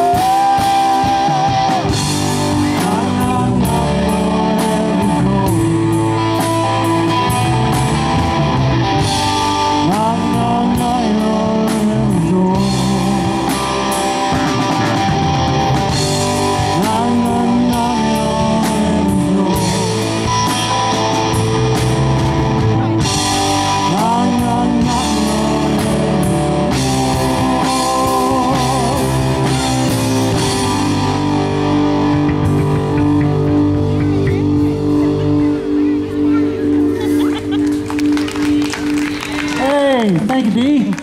Thank you, Dee.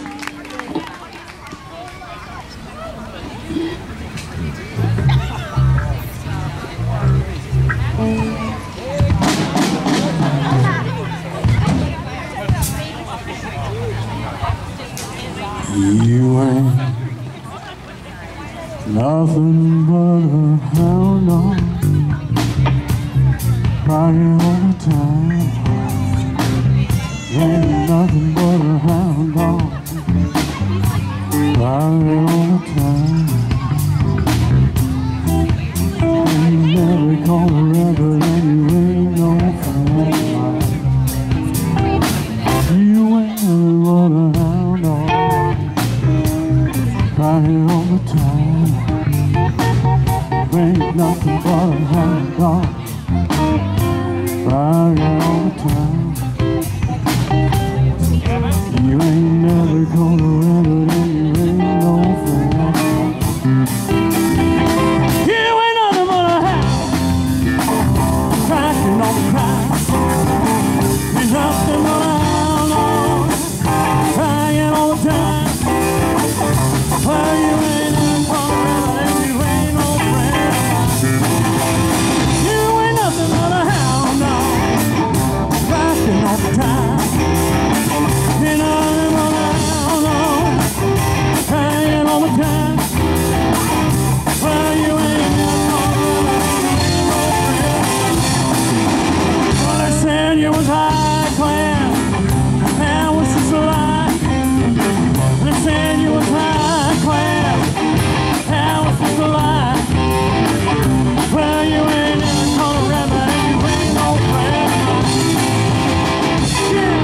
You ain't nothing but a hound dog, crying all the time. Ain't nothing but a hound dog, crying all the time. You never call a record and you ain't no friend of mine. You ain't nothing but a hound dog. nothing but a hound dog, crying all the time. You ain't never gonna run it, and you ain't no friend. You ain't nothing but a hound, cracking on the crack. You're nothing but a hound dog, crying all the time. Well, you ain't never gonna run it, and you ain't no friend. You ain't nothing but a hound dog, cracking all the time. You know I'm on a hound dog, crying all the time. Well, you ain't never gonna run it, and you ain't no friend. Well, they said you was high class, that was just a lie. They said you was high class, that was just a lie. Well, you ain't never gonna run it, and you ain't no friend. Yeah.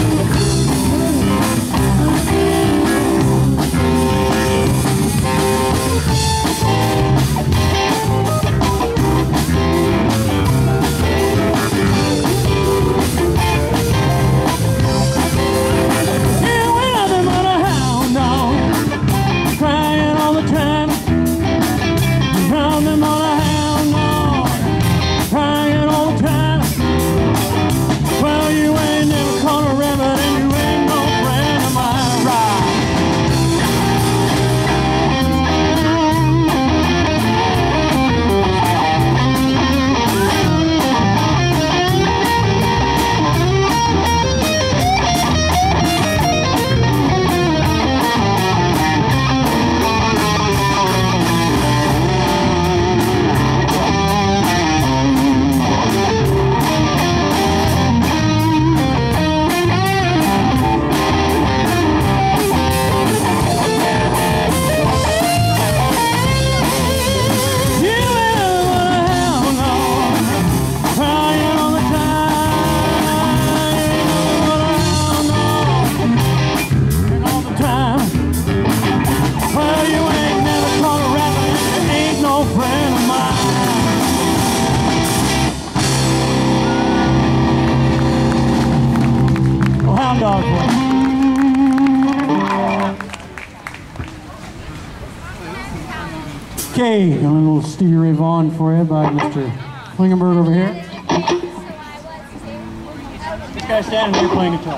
Okay, got a little Stevie Ray Vaughan for you by Mr. Klingenberg over here. This guy's standing here playing guitar.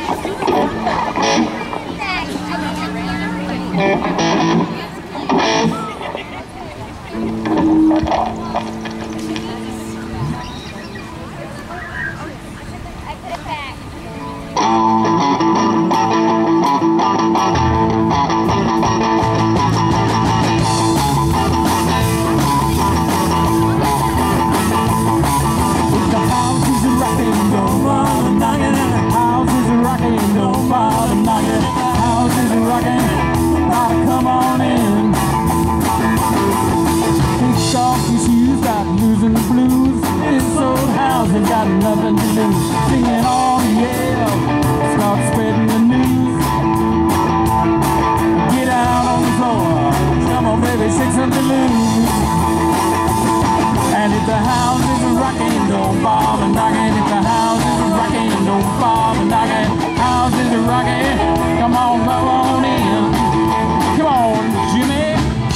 Got nothing to lose, singing all the yell, start spreading the news. Get out on the floor, come on baby, shake something loose. And if the house is rocking, don't bother knocking. If the house is rocking, don't bother knocking. House is rocking, come on in. Come on, Jimmy.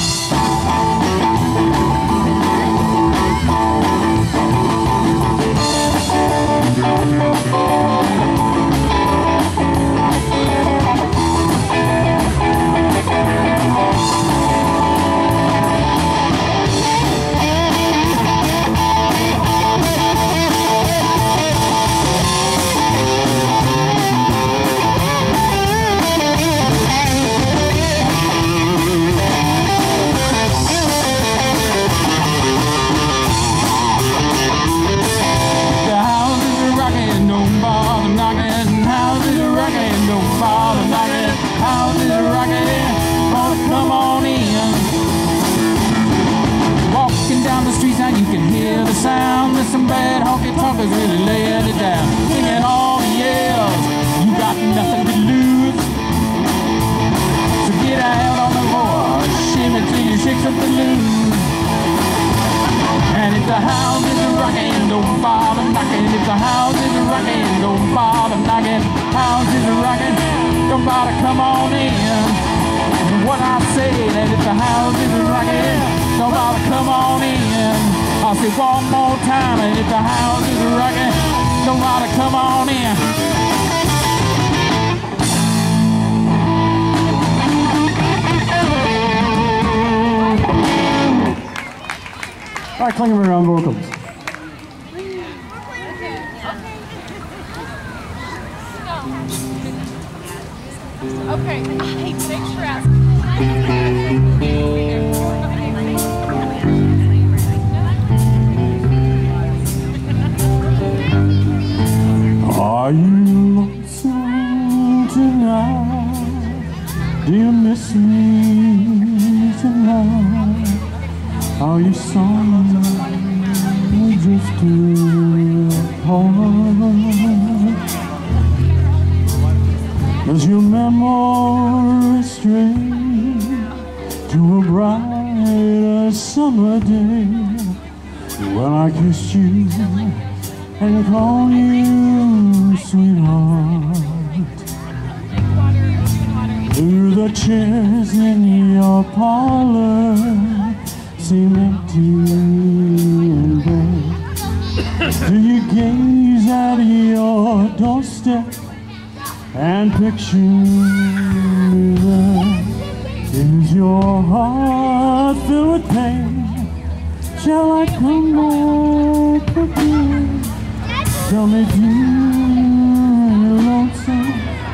Some bad honky talkers really laying it down, singing all the yells. You got nothing to lose, so get out on the floor, shimmy till you shake up the loose. somebody come on in. And what I say, that if the house is rocking, somebody come on in. I'll say one more time, and if the house is rocking, somebody come on in. All right, Klingenberg on vocals. Okay, hey, thanks for asking. Are you lonesome tonight? Do you miss me tonight? Are you sorry we drifted apart? Does your memory stray to a brighter summer day when I kissed you and called you sweetheart? Do the chairs in your parlor seem empty and bare? Do you gaze at your doorstep and picture me there? Is your heart filled with pain? Shall I come back again? Tell me, do you lonesome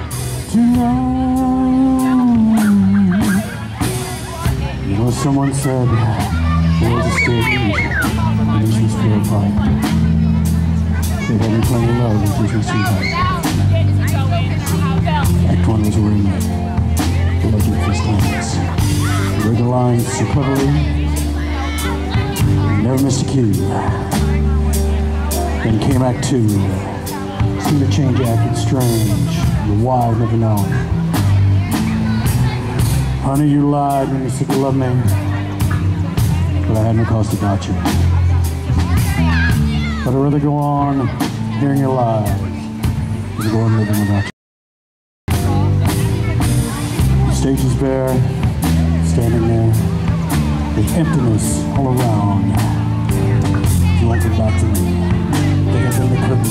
tonight? You know, someone said there's a stage and it's just for a fight. They had me playing love with Christmas tonight. Act 1 was a remake. The legend for standards. Read the lines so cleverly. Never missed a cue. Then came Act 2. Seemed to change acted strange. The why never known. Honey, you lied when you said you loved me, but I had no cause to doubt you. But I'd rather go on hearing your lies than go on living without you. The stage is bare, standing there, with emptiness all around. You won't get back to me. They have been the curtain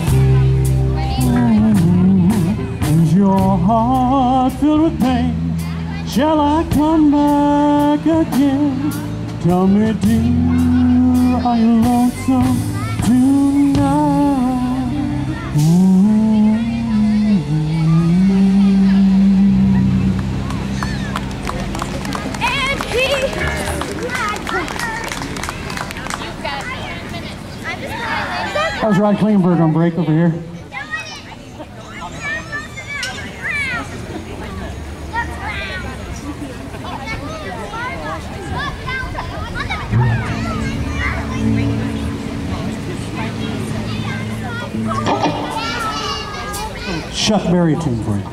down. Is your heart filled with pain? Shall I come back again? Tell me, dear, are you lonesome tonight? And he That was Rod Klingenberg on break over here. Chuck Berry tune for you.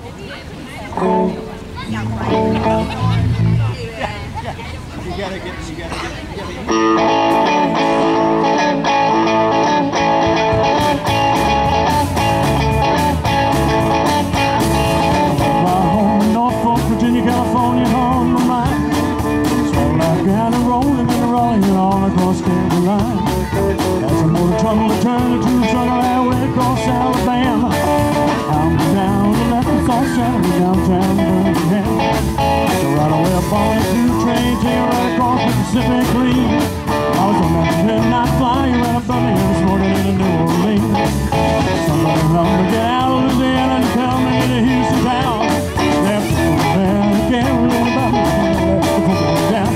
California on my mind. Swell like down and rolling all across county line. As a motor trouble to turn the two struggle highway across Alabama. I'm down the left and south side downtown Birmingham. So right away up on a two train, tail right across the Pacific League. I was on that midnight flying right up Birmingham this morning into New Orleans. Somebody run me get out of Louisiana and tell me to Houston town. Can't really about me, down.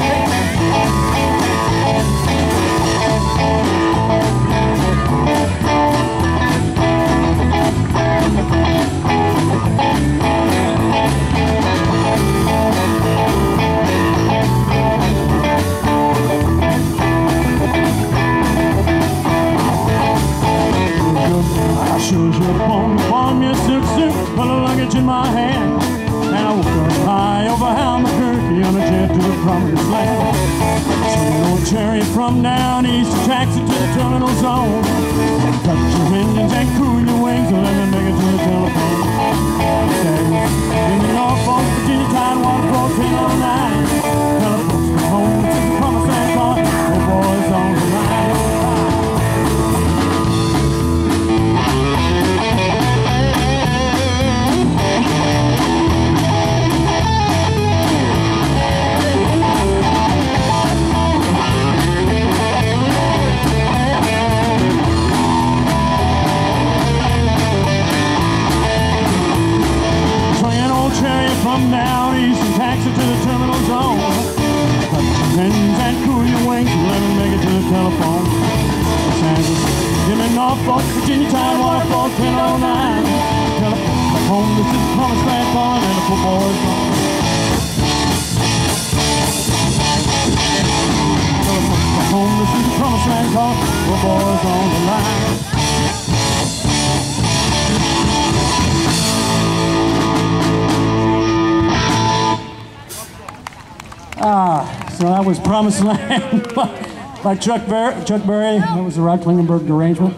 I shows you upon your suit, put a luggage in my hand. And I woke up high over Albuquerque on a jet to the promised land. Taking old chariot from down east, a taxi to the terminal zone. Touch your engines and cool your wings, and let me make it to the telephone. come down east and taxi to the terminal zone. Pens and cool your wings and let them make it to the telephone. Los Angeles, Jimmy, Norfolk, Virginia, Tidewater, 1009. Telephone home, this is the promised land calling and the football is on. Telephone home, this is the promised land calling, football is on the line. So that was Promised Land by Chuck Berry. That was the Rod Klingenberg arrangement.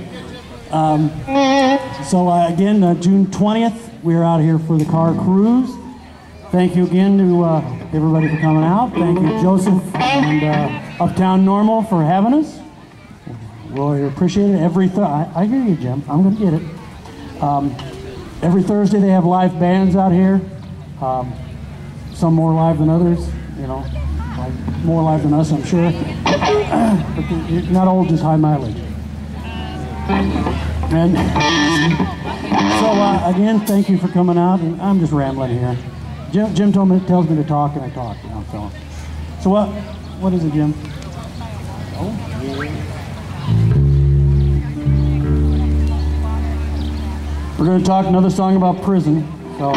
Again, June 20th, we're out here for the car cruise. Thank you again to everybody for coming out. Thank you, Joseph and Uptown Normal for having us. Really appreciate it. I hear you, Jim. I'm going to get it. Every Thursday they have live bands out here. Some more live than others, you know. More live than us, I'm sure. But not all just high mileage. And so again, thank you for coming out. And I'm just rambling here. Jim tells me to talk, and I talk. You know, so what is it, Jim? Oh, yeah. We're going to talk another song about prison. So.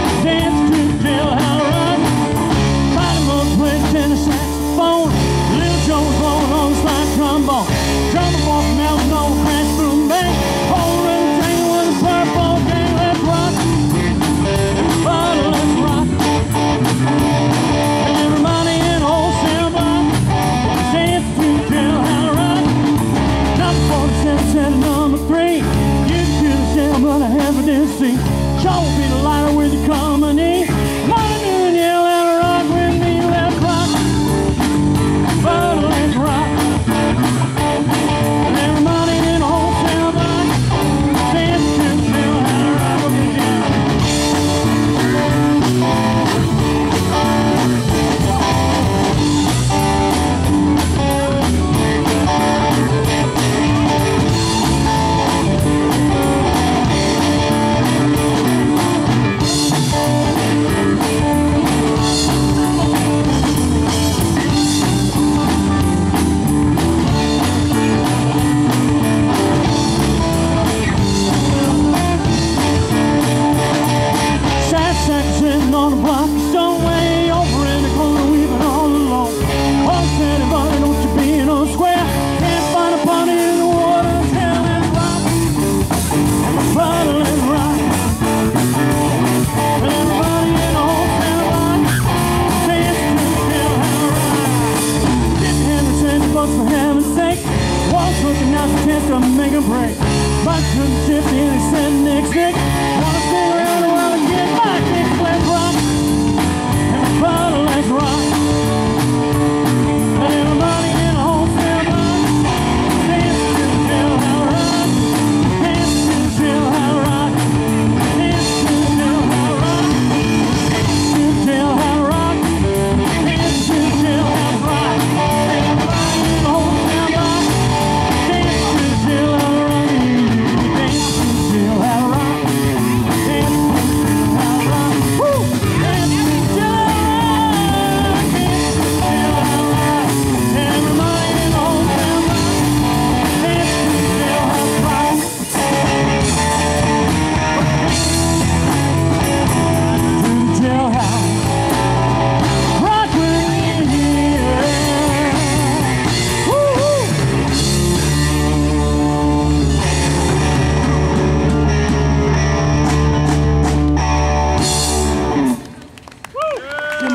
Little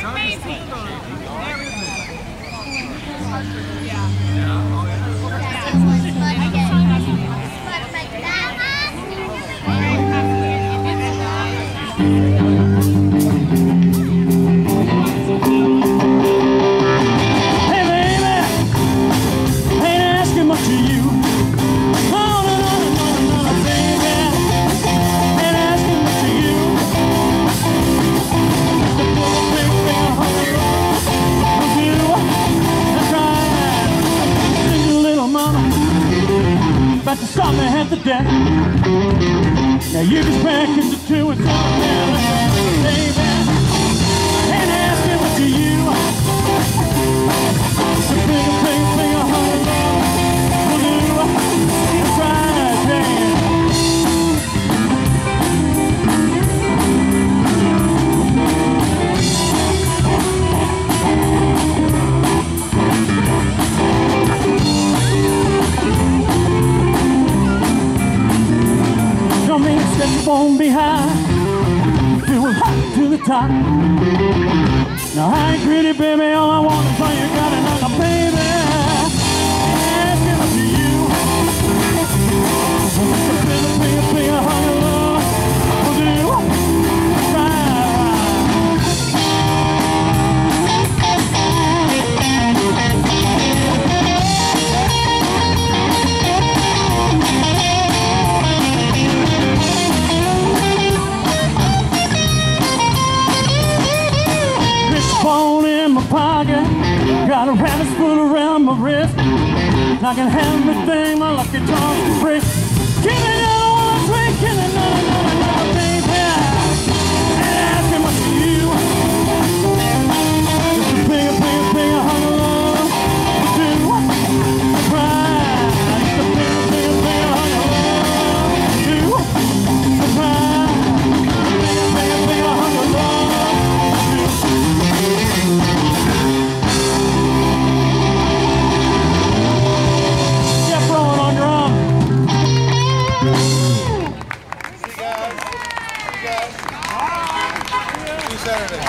Hey baby, ain't asking much of you. Oh, no, no, no, no, no, baby, ain't asking much of you. Just to put a big finger on the road will do. That's right. Sing your little mama, about to stop me at the deck. Now you just package the two and come down, baby. Ain't asking much of you. Just a finger, finger, finger on the road will do. That's right, yeah. Don't mean step on behind, feel hot to the top. Now I ain't greedy, baby, all I want is all you got, and I'm a baby. Asking up to you. Just a finger, finger, finger on your love will do. Right. Phone in my pocket, got a rabbit spoon around my wrist. I can have everything my lucky charms can bring. Give me another one, sweet, give me another, baby. Ain't asking much of you. Just a finger, finger, finger on your love will do. Right. Just a finger, finger, finger on your love will do. Right. Finger, finger, finger on your love will do. Jeff Rowan on drum. See you guys. See you Saturday.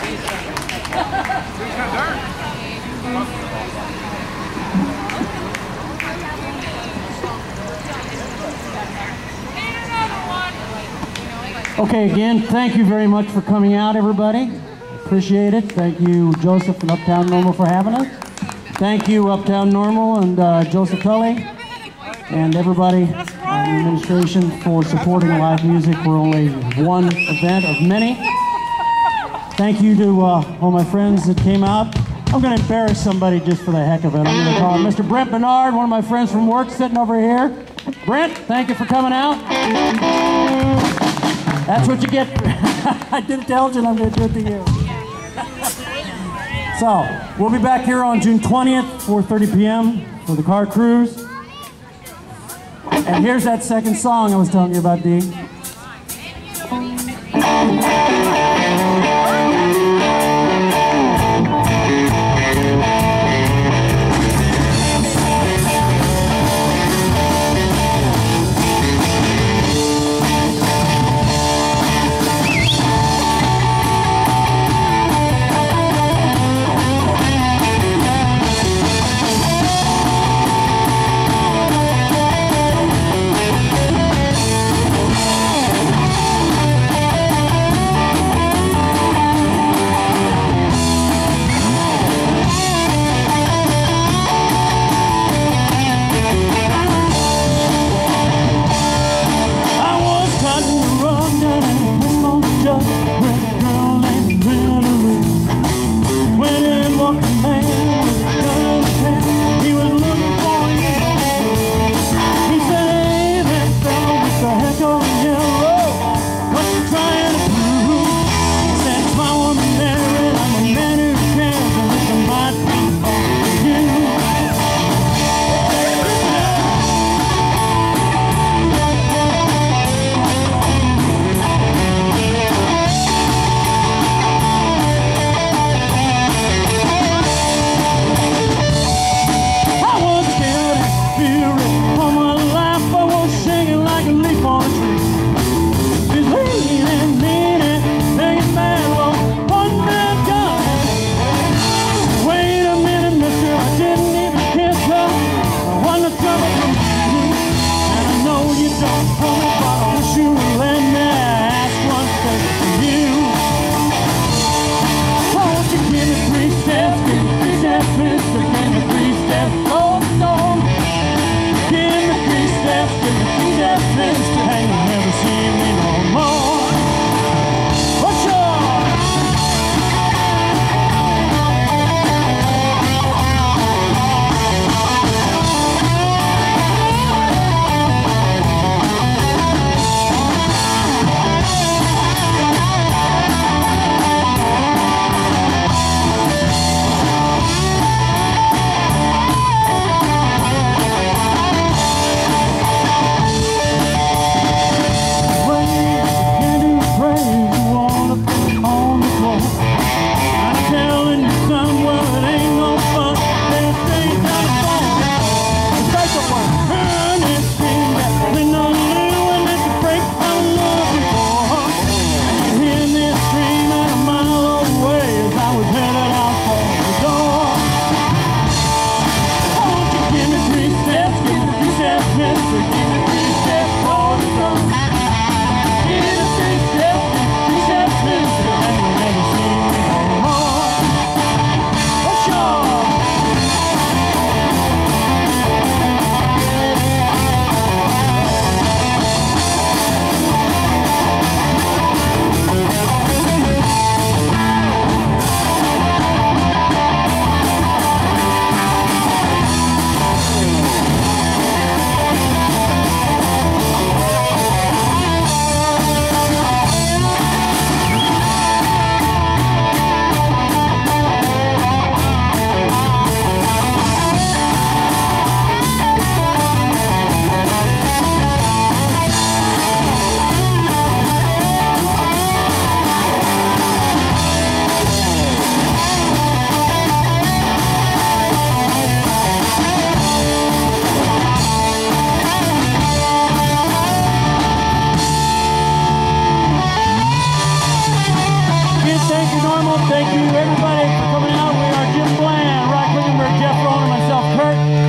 Okay, again, thank you very much for coming out, everybody. Appreciate it. Thank you, Joseph and Uptown Normal, for having us. Thank you, Uptown Normal and Joseph Tully, and everybody in the administration for supporting live music. We're only one event of many. Thank you to all my friends that came out. I'm going to embarrass somebody just for the heck of it. I'm going to call Mr. Brent Bernard, one of my friends from work, sitting over here. Brent, thank you for coming out. That's what you get. I didn't tell you, I'm going to do it to you. So, we'll be back here on June 20th, 4:30 p.m. for the car cruise. And here's that second song I was telling you about, Dee.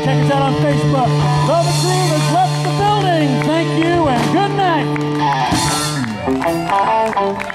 Check us out on Facebook. Love the crew has left the building. Thank you and good night.